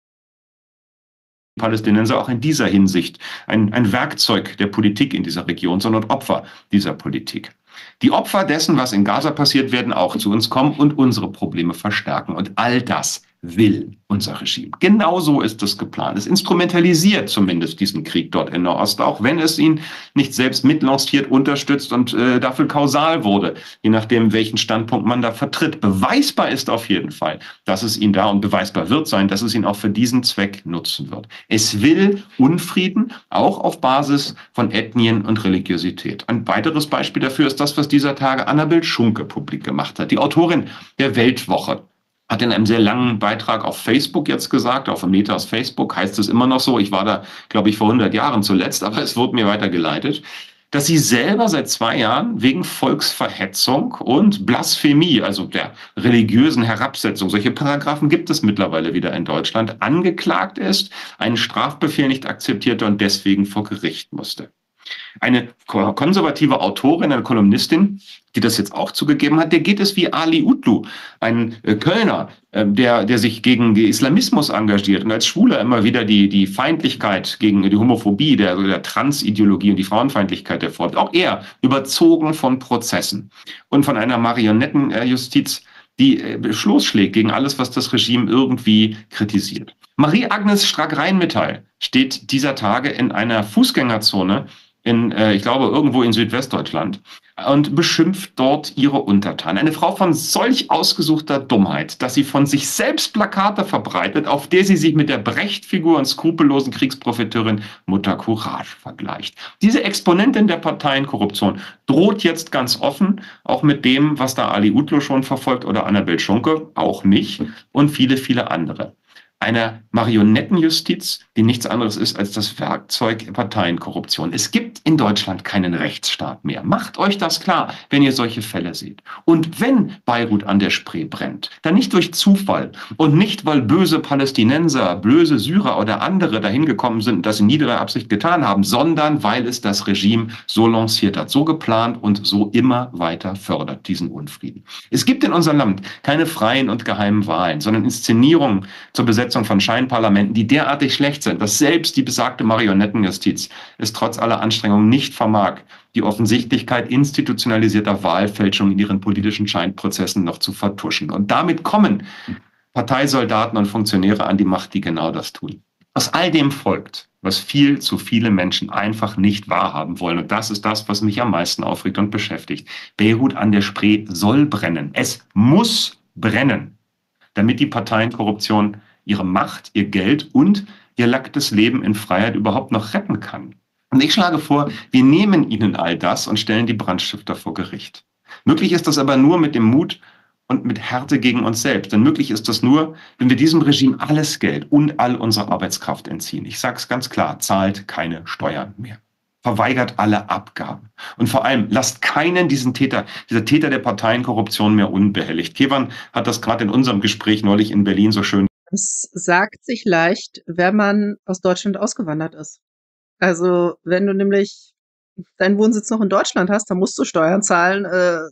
Palästinenser auch in dieser Hinsicht ein Werkzeug der Politik in dieser Region, sondern Opfer dieser Politik. Die Opfer dessen, was in Gaza passiert, werden auch zu uns kommen und unsere Probleme verstärken. Und all das will unser Regime. Genauso ist es geplant. Es instrumentalisiert zumindest diesen Krieg dort in Nahost, auch wenn es ihn nicht selbst mitlanciert, unterstützt und dafür kausal wurde, je nachdem, welchen Standpunkt man da vertritt. Beweisbar ist auf jeden Fall, dass es ihn da und beweisbar wird sein, dass es ihn auch für diesen Zweck nutzen wird. Es will Unfrieden, auch auf Basis von Ethnien und Religiosität. Ein weiteres Beispiel dafür ist das, was dieser Tage Annabel Schunke publik gemacht hat, die Autorin der Weltwoche. Hat in einem sehr langen Beitrag auf Facebook jetzt gesagt, auf Metas Facebook heißt es immer noch so, ich war da, glaube ich, vor 100 Jahren zuletzt, aber es wurde mir weitergeleitet, dass sie selber seit 2 Jahren wegen Volksverhetzung und Blasphemie, also der religiösen Herabsetzung, solche Paragraphen gibt es mittlerweile wieder in Deutschland, angeklagt ist, einen Strafbefehl nicht akzeptierte und deswegen vor Gericht musste. Eine konservative Autorin, eine Kolumnistin, die das jetzt auch zugegeben hat, der geht es wie Ali Utlu, ein Kölner, der sich gegen den Islamismus engagiert und als Schwuler immer wieder die Feindlichkeit gegen die Homophobie, der Transideologie und die Frauenfeindlichkeit erfordert. Auch er überzogen von Prozessen und von einer Marionettenjustiz, die Schluss schlägt gegen alles, was das Regime irgendwie kritisiert. Marie-Agnes Strack-Rheinmetall steht dieser Tage in einer Fußgängerzone ich glaube, irgendwo in Südwestdeutschland und beschimpft dort ihre Untertanen. Eine Frau von solch ausgesuchter Dummheit, dass sie von sich selbst Plakate verbreitet, auf der sie sich mit der Brecht-Figur und skrupellosen Kriegsprofiteurin Mutter Courage vergleicht. Diese Exponentin der Parteienkorruption droht jetzt ganz offen, auch mit dem, was da Ali Utlu schon verfolgt oder Annabel Schunke, auch nicht, und viele, viele andere. Einer Marionettenjustiz, die nichts anderes ist als das Werkzeug Parteienkorruption. Es gibt in Deutschland keinen Rechtsstaat mehr. Macht euch das klar, wenn ihr solche Fälle seht. Und wenn Beirut an der Spree brennt, dann nicht durch Zufall und nicht, weil böse Palästinenser, böse Syrer oder andere dahin gekommen sind und das in niederer Absicht getan haben, sondern weil es das Regime so lanciert hat, so geplant und so immer weiter fördert, diesen Unfrieden. Es gibt in unserem Land keine freien und geheimen Wahlen, sondern Inszenierungen zur Besetzung von Scheinparlamenten, die derartig schlecht sind, dass selbst die besagte Marionettenjustiz es trotz aller Anstrengungen nicht vermag, die Offensichtlichkeit institutionalisierter Wahlfälschung in ihren politischen Scheinprozessen noch zu vertuschen. Und damit kommen Parteisoldaten und Funktionäre an die Macht, die genau das tun. Aus all dem folgt, was viel zu viele Menschen einfach nicht wahrhaben wollen. Und das ist das, was mich am meisten aufregt und beschäftigt. Beirut an der Spree soll brennen. Es muss brennen, damit die Parteienkorruption ihre Macht, ihr Geld und ihr lacktes Leben in Freiheit überhaupt noch retten kann. Und ich schlage vor, wir nehmen ihnen all das und stellen die Brandstifter vor Gericht. Möglich ist das aber nur mit dem Mut und mit Härte gegen uns selbst. Denn möglich ist das nur, wenn wir diesem Regime alles Geld und all unsere Arbeitskraft entziehen. Ich sage es ganz klar, zahlt keine Steuern mehr. Verweigert alle Abgaben. Und vor allem, lasst keinen dieser Täter der Parteienkorruption mehr unbehelligt. Kevan hat das gerade in unserem Gespräch neulich in Berlin so schön. Es sagt sich leicht, wenn man aus Deutschland ausgewandert ist. Also, wenn du nämlich deinen Wohnsitz noch in Deutschland hast, dann musst du Steuern zahlen,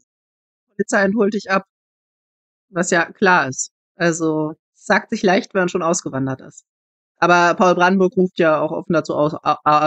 Polizei holt dich ab, was ja klar ist. Also, es sagt sich leicht, wenn man schon ausgewandert ist. Aber Paul Brandenburg ruft ja auch offen dazu auf,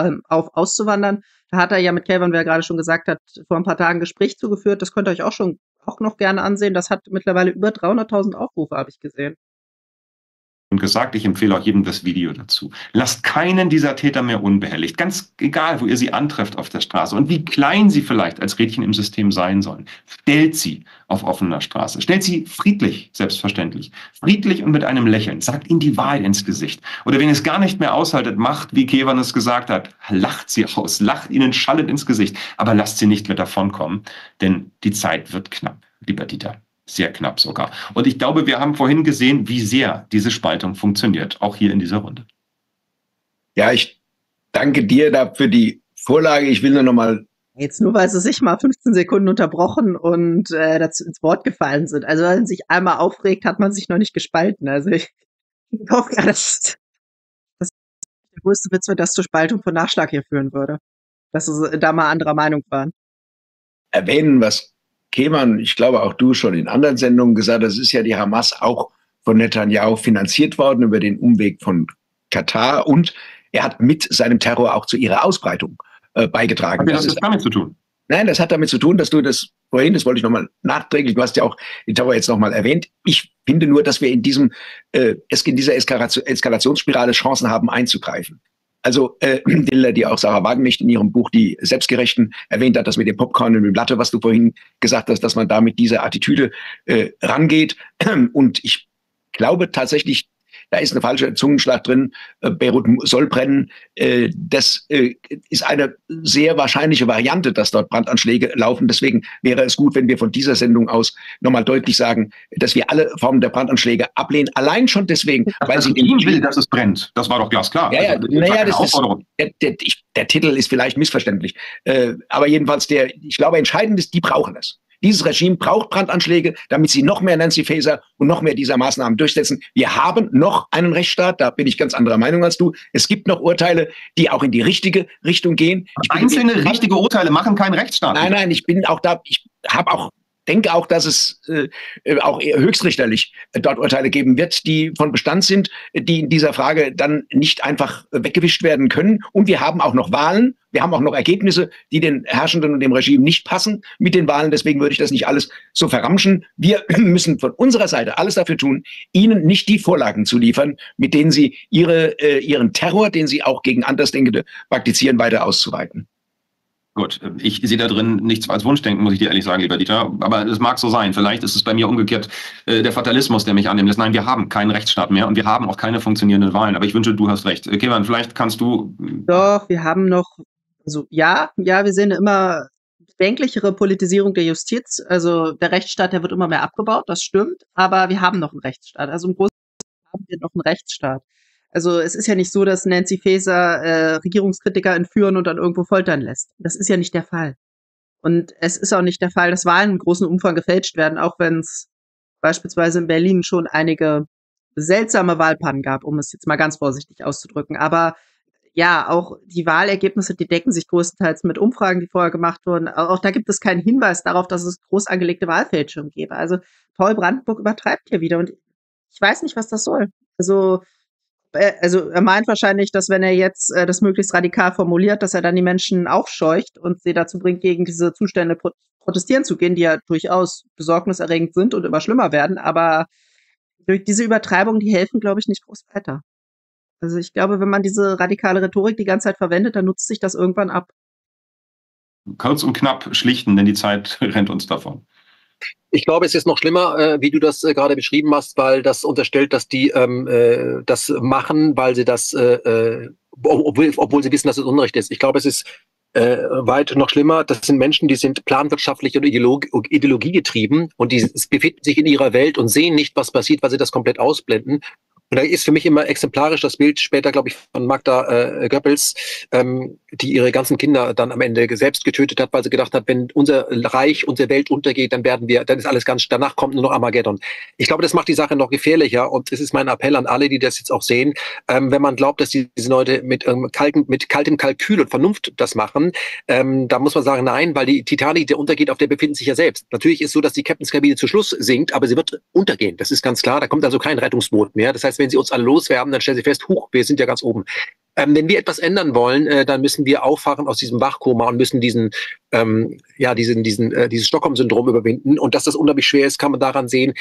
auszuwandern. Da hat er ja mit Kevan, wer gerade schon gesagt hat, vor ein paar Tagen ein Gespräch zugeführt. Das könnt ihr euch auch schon auch noch gerne ansehen. Das hat mittlerweile über 300.000 Aufrufe, habe ich gesehen. Und gesagt, ich empfehle auch jedem das Video dazu. Lasst keinen dieser Täter mehr unbehelligt. Ganz egal, wo ihr sie antrefft auf der Straße und wie klein sie vielleicht als Rädchen im System sein sollen. Stellt sie auf offener Straße. Stellt sie friedlich, selbstverständlich. Friedlich und mit einem Lächeln. Sagt ihnen die Wahrheit ins Gesicht. Oder wenn ihr es gar nicht mehr aushaltet, macht, wie Kevan es gesagt hat, lacht sie aus, lacht ihnen schallend ins Gesicht. Aber lasst sie nicht mehr davonkommen, denn die Zeit wird knapp, lieber Dieter. Sehr knapp sogar. Und ich glaube, wir haben vorhin gesehen, wie sehr diese Spaltung funktioniert, auch hier in dieser Runde. Ja, ich danke dir da für die Vorlage. Ich will nur mal. Jetzt nur, weil sie sich mal 15 Sekunden unterbrochen und dazu ins Wort gefallen sind. Also wenn man sich einmal aufregt, hat man sich noch nicht gespalten. Also ich hoffe, dass der größte Witz wird, dass zur Spaltung von Nachschlag hier führen würde. Dass sie da mal anderer Meinung waren. Erwähnen, was Keman, ich glaube auch du schon in anderen Sendungen gesagt, das ist ja die Hamas auch von Netanyahu finanziert worden über den Umweg von Katar und er hat mit seinem Terror auch zu ihrer Ausbreitung beigetragen. Hat das damit zu tun? Nein, das hat damit zu tun, dass du das vorhin, das wollte ich nochmal nachträglich, du hast ja auch den Terror jetzt nochmal erwähnt. Ich finde nur, dass wir in dieser Eskalationsspirale Chancen haben einzugreifen. Also die auch Sarah Wagenknecht in ihrem Buch Die Selbstgerechten erwähnt hat, das mit dem Popcorn und dem Latte, was du vorhin gesagt hast, dass man da mit dieser Attitüde rangeht. Und ich glaube tatsächlich, da ist eine falsche Zungenschlag drin. Beirut soll brennen. Das ist eine sehr wahrscheinliche Variante, dass dort Brandanschläge laufen. Deswegen wäre es gut, wenn wir von dieser Sendung aus nochmal deutlich sagen, dass wir alle Formen der Brandanschläge ablehnen. Allein schon deswegen, weil sie ihn will, dass es brennt. Das war doch glasklar. Ja, naja, der Titel ist vielleicht missverständlich. Aber jedenfalls ich glaube, entscheidend ist, die brauchen es. Dieses Regime braucht Brandanschläge, damit sie noch mehr Nancy Faeser und noch mehr dieser Maßnahmen durchsetzen. Wir haben noch einen Rechtsstaat, da bin ich ganz anderer Meinung als du. Es gibt noch Urteile, die auch in die richtige Richtung gehen. Einzelne richtige Urteile machen keinen Rechtsstaat. Nein, ich bin auch da, denke auch, dass es auch höchstrichterlich dort Urteile geben wird, die von Bestand sind, die in dieser Frage dann nicht einfach weggewischt werden können. Und wir haben auch noch Wahlen. Wir haben auch noch Ergebnisse, die den Herrschenden und dem Regime nicht passen mit den Wahlen. Deswegen würde ich das nicht alles so verramschen. Wir müssen von unserer Seite alles dafür tun, ihnen nicht die Vorlagen zu liefern, mit denen sie ihren Terror, den sie auch gegen Andersdenkende praktizieren, weiter auszuweiten. Gut, ich sehe da drin nichts als Wunschdenken, muss ich dir ehrlich sagen, lieber Dieter. Aber es mag so sein. Vielleicht ist es bei mir umgekehrt der Fatalismus, der mich annehmen lässt. Nein, wir haben keinen Rechtsstaat mehr und wir haben auch keine funktionierenden Wahlen. Aber ich wünsche, du hast recht. Kevan, vielleicht kannst du... Doch, wir haben noch... Also ja, wir sehen eine immer bedenklichere Politisierung der Justiz. Also der Rechtsstaat, der wird immer mehr abgebaut, das stimmt. Aber wir haben noch einen Rechtsstaat. Also im Großen haben wir noch einen Rechtsstaat. Also es ist ja nicht so, dass Nancy Faeser Regierungskritiker entführen und dann irgendwo foltern lässt. Das ist ja nicht der Fall. Und es ist auch nicht der Fall, dass Wahlen in großem Umfang gefälscht werden, auch wenn es beispielsweise in Berlin schon einige seltsame Wahlpannen gab, um es jetzt mal ganz vorsichtig auszudrücken. Aber ja, auch die Wahlergebnisse, die decken sich größtenteils mit Umfragen, die vorher gemacht wurden. Auch da gibt es keinen Hinweis darauf, dass es groß angelegte Wahlfälschungen gäbe. Also Paul Brandenburg übertreibt hier wieder und ich weiß nicht, was das soll. Also er meint wahrscheinlich, dass wenn er jetzt das möglichst radikal formuliert, dass er dann die Menschen aufscheucht und sie dazu bringt, gegen diese Zustände protestieren zu gehen, die ja durchaus besorgniserregend sind und immer schlimmer werden. Aber durch diese Übertreibung, die helfen, glaube ich, nicht groß weiter. Also ich glaube, wenn man diese radikale Rhetorik die ganze Zeit verwendet, dann nutzt sich das irgendwann ab. Kurz und knapp schlichten, denn die Zeit rennt uns davon. Ich glaube, es ist noch schlimmer, wie du das gerade beschrieben hast, weil das unterstellt, dass die das machen, weil sie das, obwohl sie wissen, dass es Unrecht ist. Ich glaube, es ist weit noch schlimmer. Das sind Menschen, die sind planwirtschaftlich und ideologiegetrieben und die befinden sich in ihrer Welt und sehen nicht, was passiert, weil sie das komplett ausblenden. Und da ist für mich immer exemplarisch das Bild später, glaube ich, von Magda Goebbels, die ihre ganzen Kinder dann am Ende selbst getötet hat, weil sie gedacht hat, wenn unser Reich, unsere Welt untergeht, dann ist alles danach kommt nur noch Armageddon. Ich glaube, das macht die Sache noch gefährlicher und es ist mein Appell an alle, die das jetzt auch sehen, wenn man glaubt, dass diese Leute mit kaltem Kalkül und Vernunft das machen, da muss man sagen, nein, weil die Titanic, der untergeht, auf der befinden sich ja selbst. Natürlich ist so, dass die Captainskabine zu Schluss sinkt, aber sie wird untergehen. Das ist ganz klar. Da kommt also kein Rettungsboot mehr. Das heißt, wenn sie uns alle loswerden, dann stellen sie fest, huch, wir sind ja ganz oben. Wenn wir etwas ändern wollen, dann müssen wir aufwachen aus diesem Wachkoma und müssen dieses Stockholm-Syndrom überwinden. Und dass das unheimlich schwer ist, kann man daran sehen.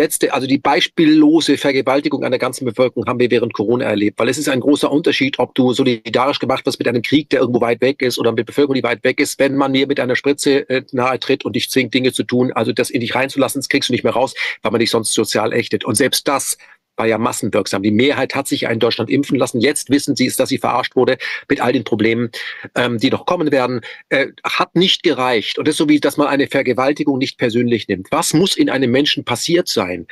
Die beispiellose Vergewaltigung einer ganzen Bevölkerung haben wir während Corona erlebt. Weil es ist ein großer Unterschied, ob du solidarisch gemacht wirst mit einem Krieg, der irgendwo weit weg ist, oder mit Bevölkerung, die weit weg ist. Wenn man mir mit einer Spritze nahe tritt und dich zwingt, Dinge zu tun, also das in dich reinzulassen, das kriegst du nicht mehr raus, weil man dich sonst sozial ächtet. Und selbst das war ja massenwirksam. Die Mehrheit hat sich ja in Deutschland impfen lassen. Jetzt wissen sie es, dass sie verarscht wurde mit all den Problemen, die noch kommen werden. Hat nicht gereicht. Und das ist so wie, dass man eine Vergewaltigung nicht persönlich nimmt. Was muss in einem Menschen passiert sein?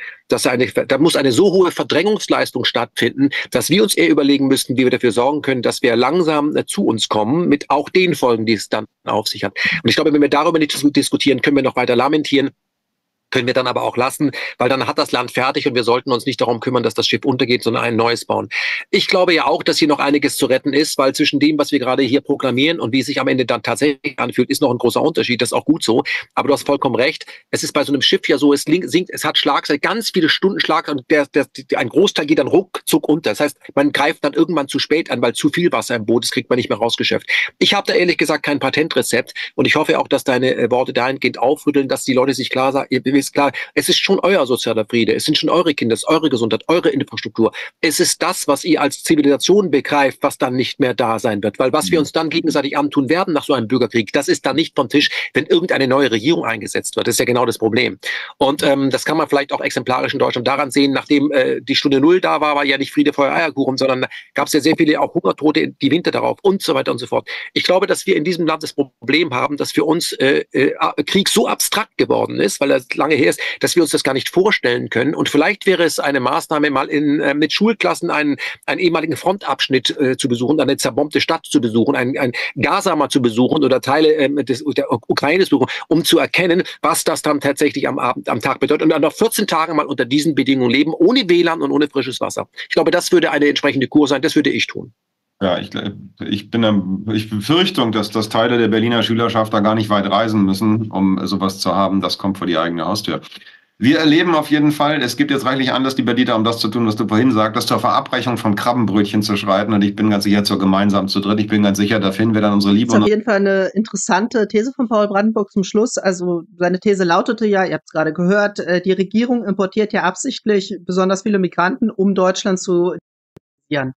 Da muss eine so hohe Verdrängungsleistung stattfinden, dass wir uns eher überlegen müssten, wie wir dafür sorgen können, dass wir langsam zu uns kommen, mit auch den Folgen, die es dann auf sich hat. Und ich glaube, wenn wir darüber nicht diskutieren, können wir noch weiter lamentieren. Können wir dann aber auch lassen, weil dann hat das Land fertig und wir sollten uns nicht darum kümmern, dass das Schiff untergeht, sondern ein neues bauen. Ich glaube ja auch, dass hier noch einiges zu retten ist, weil zwischen dem, was wir gerade hier proklamieren und wie es sich am Ende dann tatsächlich anfühlt, ist noch ein großer Unterschied. Das ist auch gut so. Aber du hast vollkommen recht. Es ist bei so einem Schiff ja so, es sinkt, es hat Schlagzeit, ganz viele Stunden Schlag und ein Großteil geht dann ruckzuck unter. Das heißt, man greift dann irgendwann zu spät an, weil zu viel Wasser im Boot ist, kriegt man nicht mehr rausgeschöpft. Ich habe da ehrlich gesagt kein Patentrezept und ich hoffe auch, dass deine Worte dahingehend aufrütteln, dass die Leute sich klar sagen, ist klar, es ist schon euer sozialer Friede, es sind schon eure Kinder, es ist eure Gesundheit, eure Infrastruktur. Es ist das, was ihr als Zivilisation begreift, was dann nicht mehr da sein wird. Weil was wir uns dann gegenseitig antun werden nach so einem Bürgerkrieg, das ist dann nicht vom Tisch, wenn irgendeine neue Regierung eingesetzt wird. Das ist ja genau das Problem. Und das kann man vielleicht auch exemplarisch in Deutschland daran sehen, nachdem die Stunde Null da war ja nicht Friede, Feuer, Eierkuchen, sondern gab es ja sehr viele auch Hungertote, die Winter darauf und so weiter und so fort. Ich glaube, dass wir in diesem Land das Problem haben, dass für uns Krieg so abstrakt geworden ist, weil das lange her ist, dass wir uns das gar nicht vorstellen können. Und vielleicht wäre es eine Maßnahme, mal mit Schulklassen einen ehemaligen Frontabschnitt zu besuchen, eine zerbombte Stadt zu besuchen, ein Gaza mal zu besuchen oder Teile der Ukraine zu besuchen, um zu erkennen, was das dann tatsächlich am Tag bedeutet. Und dann noch 14 Tage mal unter diesen Bedingungen leben, ohne WLAN und ohne frisches Wasser. Ich glaube, das würde eine entsprechende Kur sein. Das würde ich tun. Ja, ich befürchte, dass Teile der Berliner Schülerschaft da gar nicht weit reisen müssen, um sowas zu haben. Das kommt vor die eigene Haustür. Wir erleben auf jeden Fall, es gibt jetzt reichlich Anlass, die Berliner, um das zu tun, was du vorhin sagtest, zur Verabreichung von Krabbenbrötchen zu schreiten. Und ich bin ganz sicher zur gemeinsam zu dritt. Ich bin ganz sicher, da finden wir dann unsere Liebe. Das ist auf jeden Fall eine interessante These von Paul Brandenburg zum Schluss. Also seine These lautete ja, ihr habt es gerade gehört, die Regierung importiert ja absichtlich besonders viele Migranten, um Deutschland zu infizieren.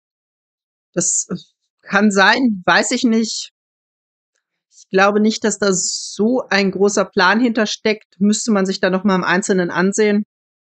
Das kann sein, weiß ich nicht. Ich glaube nicht, dass da so ein großer Plan hintersteckt. Müsste man sich da noch mal im Einzelnen ansehen.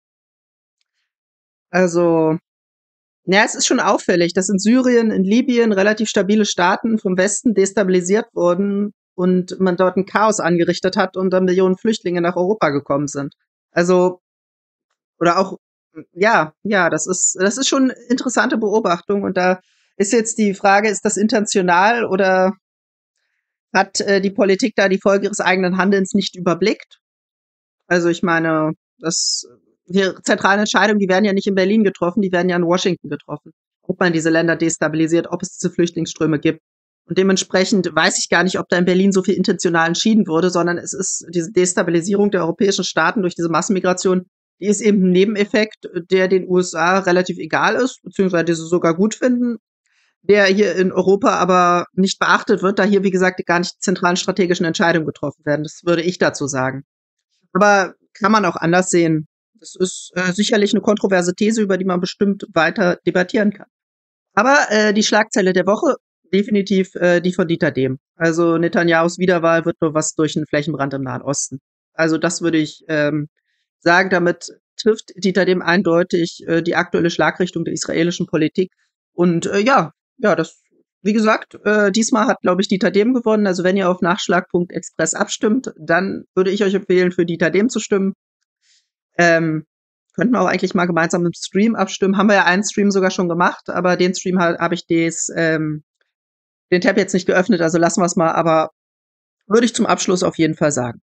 Also, ja, es ist schon auffällig, dass in Syrien, in Libyen relativ stabile Staaten vom Westen destabilisiert wurden und man dort ein Chaos angerichtet hat und dann Millionen Flüchtlinge nach Europa gekommen sind. Also, oder auch, ja, das ist schon eine interessante Beobachtung und da ist jetzt die Frage, ist das intentional oder hat die Politik da die Folge ihres eigenen Handelns nicht überblickt? Also ich meine, die zentralen Entscheidungen, die werden ja nicht in Berlin getroffen, die werden ja in Washington getroffen. Ob man diese Länder destabilisiert, ob es diese Flüchtlingsströme gibt. Und dementsprechend weiß ich gar nicht, ob da in Berlin so viel intentional entschieden wurde, sondern es ist diese Destabilisierung der europäischen Staaten durch diese Massenmigration, die ist eben ein Nebeneffekt, der den USA relativ egal ist, beziehungsweise die sie sogar gut finden, der hier in Europa aber nicht beachtet wird, da hier, wie gesagt, gar nicht zentralen strategischen Entscheidungen getroffen werden. Das würde ich dazu sagen. Aber kann man auch anders sehen. Das ist sicherlich eine kontroverse These, über die man bestimmt weiter debattieren kann. Aber die Schlagzeile der Woche, definitiv die von Dieter Dehm. Also Netanyahus Wiederwahl wird nur was durch einen Flächenbrand im Nahen Osten. Also das würde ich sagen, damit trifft Dieter Dehm eindeutig die aktuelle Schlagrichtung der israelischen Politik. Und das, wie gesagt, diesmal hat, glaube ich, Dieter Dehm gewonnen. Also wenn ihr auf nachschlag.express abstimmt, dann würde ich euch empfehlen, für Dieter Dehm zu stimmen. Könnten wir auch eigentlich mal gemeinsam im Stream abstimmen. Haben wir ja einen Stream sogar schon gemacht, aber den Stream habe ich den Tab jetzt nicht geöffnet, also lassen wir es mal. Aber würde ich zum Abschluss auf jeden Fall sagen.